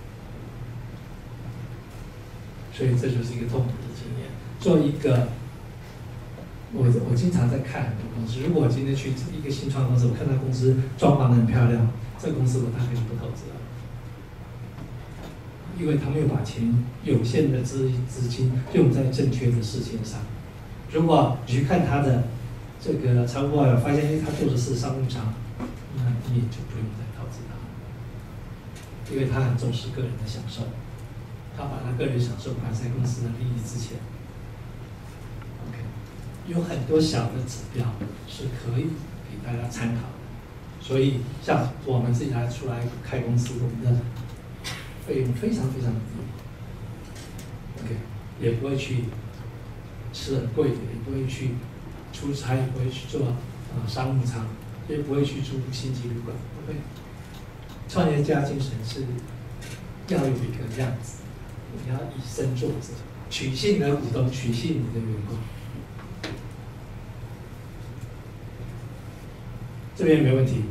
所以这就是一个痛苦的经验。做一个，我经常在看很多公司，如果我今天去一个新创公司，我看到公司装潢得很漂亮，这个公司我大概就不投资了。因为他没有把有限的资金用在正确的事情上。如果你去看他的这个财务报表，发现他做的是商务舱，那你也就不用再投资他，因为他很重视个人的享受，他把他个人享受摆在公司的利益之前。OK， 有很多小的指标是可以给大家参考的，所以像我们自己出来开公司，我们的费用非常非常的低 ，OK， 也不会去吃很贵的，也不会去出差，也不会去做商务舱，也不会去住星级旅馆，不会。创业家精神是要有一个样子，你要以身作则，取信你的股东，取信你的员工。这边有没有问题？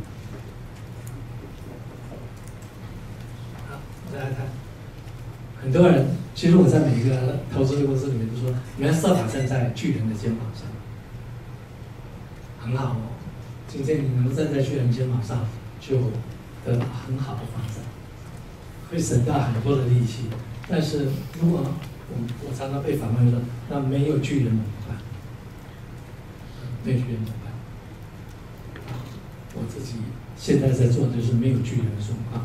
再来看，很多人其实我在每一个投资的公司里面都说，你们设法站在巨人的肩膀上，很好哦。今天你能站在巨人肩膀上，就的很好的发展，会省掉很多的力气。但是如果我常常被访问说，那没有巨人怎么办？没有巨人怎么办？我自己现在在做的就是没有巨人的状况。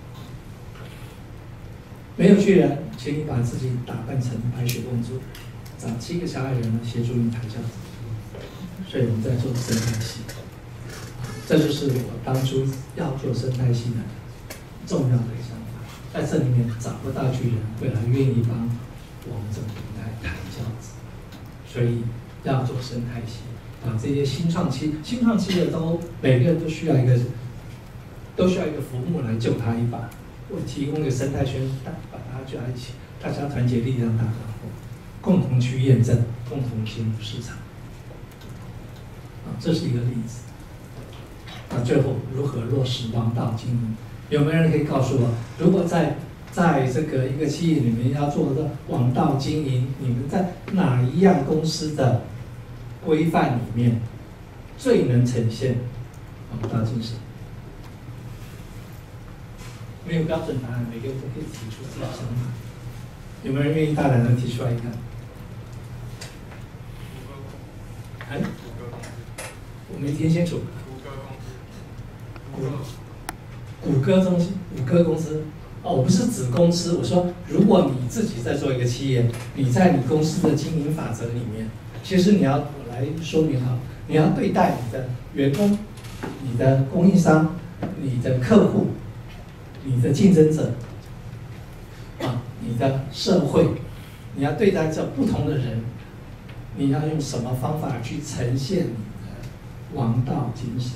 没有巨人，请你把自己打扮成白雪公主，找7个小矮人协助你抬轿子。所以我们在做生态系，这就是我当初要做生态系的重要的一个想法。在这里面找不到巨人，未来愿意帮我们这个平台抬轿子，所以要做生态系，把这些新创企业每个人都需要一个浮木来救他一把。我提供一个生态圈，把大家聚在一起，大家团结力量大，共同去验证，共同进入市场。这是一个例子。那最后如何落实王道经营？有没有人可以告诉我，如果在这个一个企业里面要做的王道经营，你们在哪一样公司的规范里面最能呈现王道精神？没有标准答案，每个人都可以提出自己的想法。有没有人愿意大胆的提出来一看？哎，我没听清楚。谷歌公司。哦，我不是指公司，我说如果你自己在做一个企业，你在你公司的经营法则里面，其实我来说明好，你要对待你的员工、你的供应商、你的客户、你的竞争者，你的社会，你要对待这不同的人，你要用什么方法去呈现你的王道精神？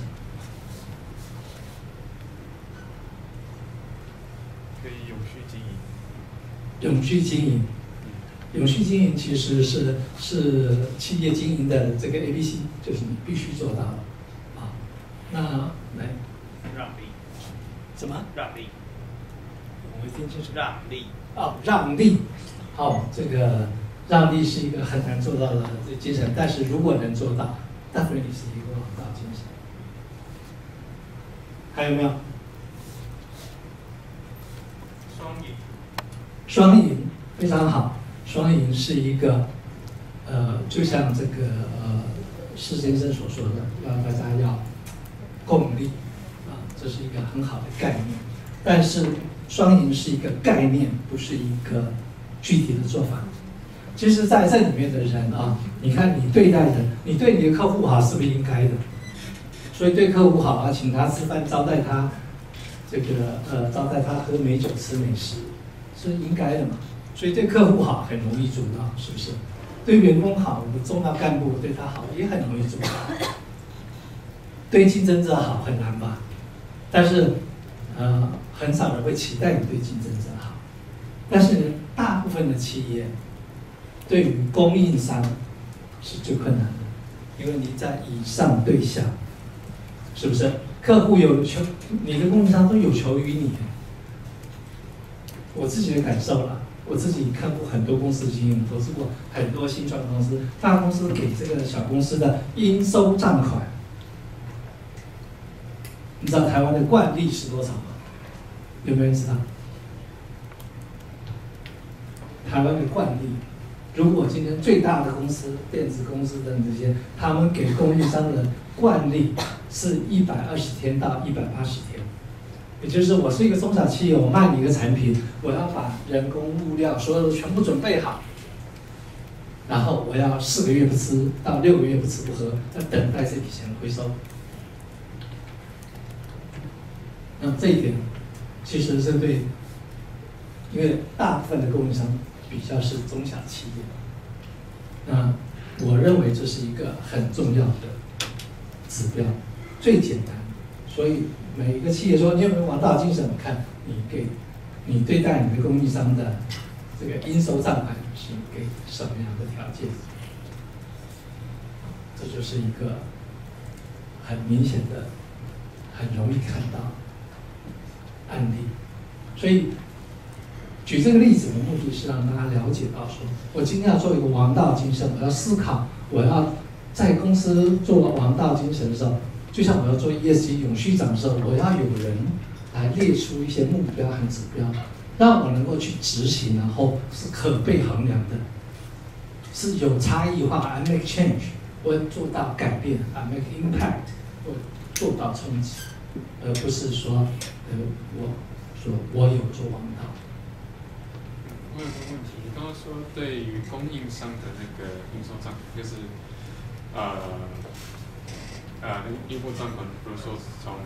可以永续经营。 永续经营，永续经营其实是企业经营的这个 ABC， 就是你必须做到的。那来让利。 什么？ 让利。 我没听清楚。 让利。 让利。这个让利是一个很难做到的精神，但是如果能做到，definitely是一个王道精神。还有没有？双赢非常好，双赢是一个就像这个施先生所说的，要大家要共利这是一个很好的概念。但是双赢是一个概念，不是一个具体的做法。其实在这里面的人你看你对待人，你对你的客户好是不是应该的？所以对客户好请他吃饭，招待他招待他喝美酒吃美食。是应该的嘛，所以对客户好很容易做到，是不是？对员工好，我们重要干部对他好也很容易做到。对竞争者好很难吧？但是很少人会期待你对竞争者好。但是呢，大部分的企业对于供应商是最困难的，因为你在以上对下，是不是？客户有求，你的供应商都有求于你。我自己的感受啦，我自己看过很多公司经营，投资过很多新创公司，大公司给这个小公司的应收账款，你知道台湾的惯例是多少吗？有没有人知道？台湾的惯例，如果今天最大的公司、电子公司等这些，他们给供应商的惯例是120天到180天。也就是我是一个中小企业，我卖你一个产品，我要把人工、物料所有的全部准备好，然后我要4个月不吃到6个月不吃不喝，要等待这笔钱回收。那这一点其实是对，因为大部分的供应商比较是中小企业，那我认为这是一个很重要的指标，最简单，所以。每一个企业说你有没有王道精神？看你对待你的供应商的这个应收账款是给什么样的条件？这就是一个很明显的、很容易看到案例。所以举这个例子的目的是让大家了解到说，我今天要做一个王道精神，我要思考，我要在公司做王道精神的时候。就像我要做 ESG 永续长的时候，我要有人来列出一些目标和指标，让我能够去执行，然后是可被衡量的，是有差异化。I make change， 我做到改变。I make impact， 我做到冲击，而不是说，我有做王道。 我有个问题，你刚刚说对于供应商的那个应收账款，就是那个应付账款，比如说从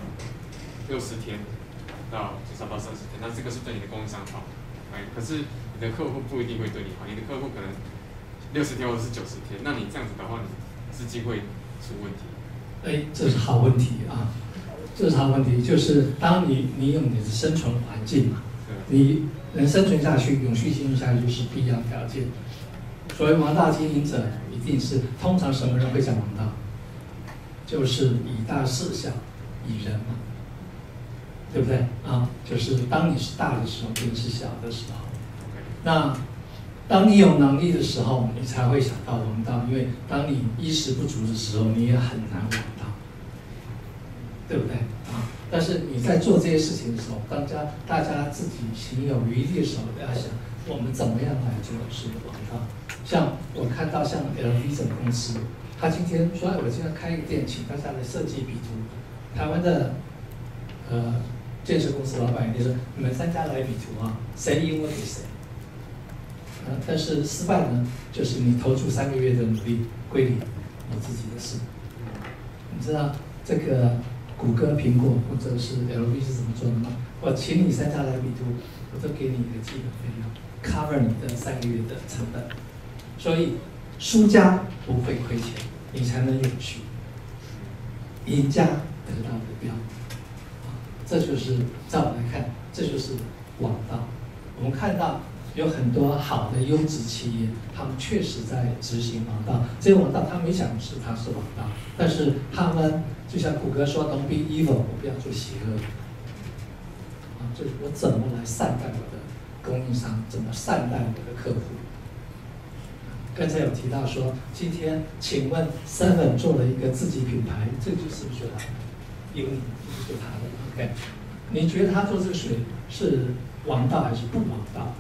60天到至少到30天，那这个是对你的供应商好，可是你的客户不一定会对你好，你的客户可能60天或者是90天，那你这样子的话，你资金会出问题。 这是好问题啊，这是好问题，就是当你有你的生存环境嘛，你能生存下去、永续经营下去是必要条件。所谓王道经营者，一定是通常什么人会讲王道？就是以大事小，以人嘛，对不对啊？就是当你是大的时候，别人是小的时候。那当你有能力的时候，你才会想到王道，因为当你衣食不足的时候，你也很难王道，对不对啊？但是你在做这些事情的时候，大家自己心有余力的时候，要想我们怎么样来做是王道。像我看到像 LV 这种公司，他今天说，我今天开一个店，请大家来设计比图。台湾的建设公司老板就说，你们3家来比图啊，谁赢我给谁。但是失败呢，就是你投注3个月的努力归零，我自己的事。你知道这个谷歌、苹果或者是 LV 是怎么做的吗？我请你3家来比图，我都给你一个基本费用 ，cover 你的3个月的成本。所以输家不会亏钱，你才能永续。赢家得到的标，这就是在我来看，这就是王道。我们看到有很多好的优质企业，他们确实在执行王道。这个王道他没想是他是王道，但是他们就像谷歌说 "Don't be evil"， 我不要做邪恶。就是我怎么来善待我的供应商，怎么善待我的客户。刚才有提到说，今天请问 Seven 做了一个自己品牌，这就是不是他的？有你就是他的 ，OK？ 你觉得他做这个水是王道还是不王道？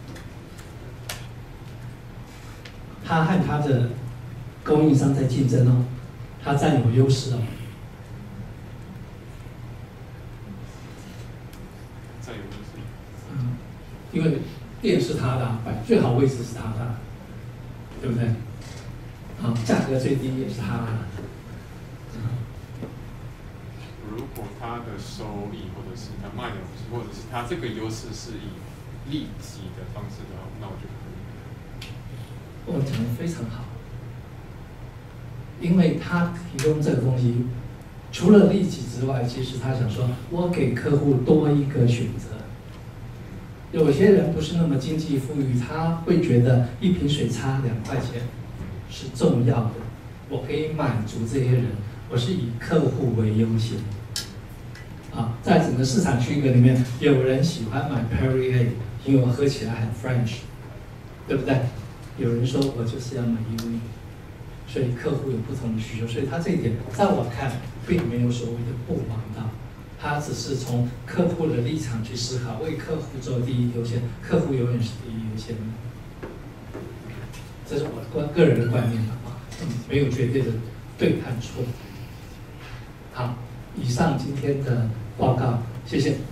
他和他的供应商在竞争哦，他占有优势哦。 占有优势。 因为店是他的，最好位置是他的，对不对？价格最低也是他的。 如果他的收益，或者是他卖的东西，或者是他这个优势是以利己的方式的话，那我就可以。 我讲得非常好，因为他提供这个东西，除了利己之外，其实他想说，我给客户多一个选择。有些人不是那么经济富裕，他会觉得一瓶水差2块钱是重要的，我可以满足这些人，我是以客户为优先。在整个市场区隔里面，有人喜欢买 Perrier， 因为我喝起来很 French， 对不对？有人说我就是要买 Uni， 所以客户有不同的需求，所以他这一点在我看并没有所谓的不王道，他只是从客户的立场去思考，为客户做第一优先，客户永远是第一优先的。这是我个人的观念没有绝对的对和错。好，以上今天的报告，谢谢。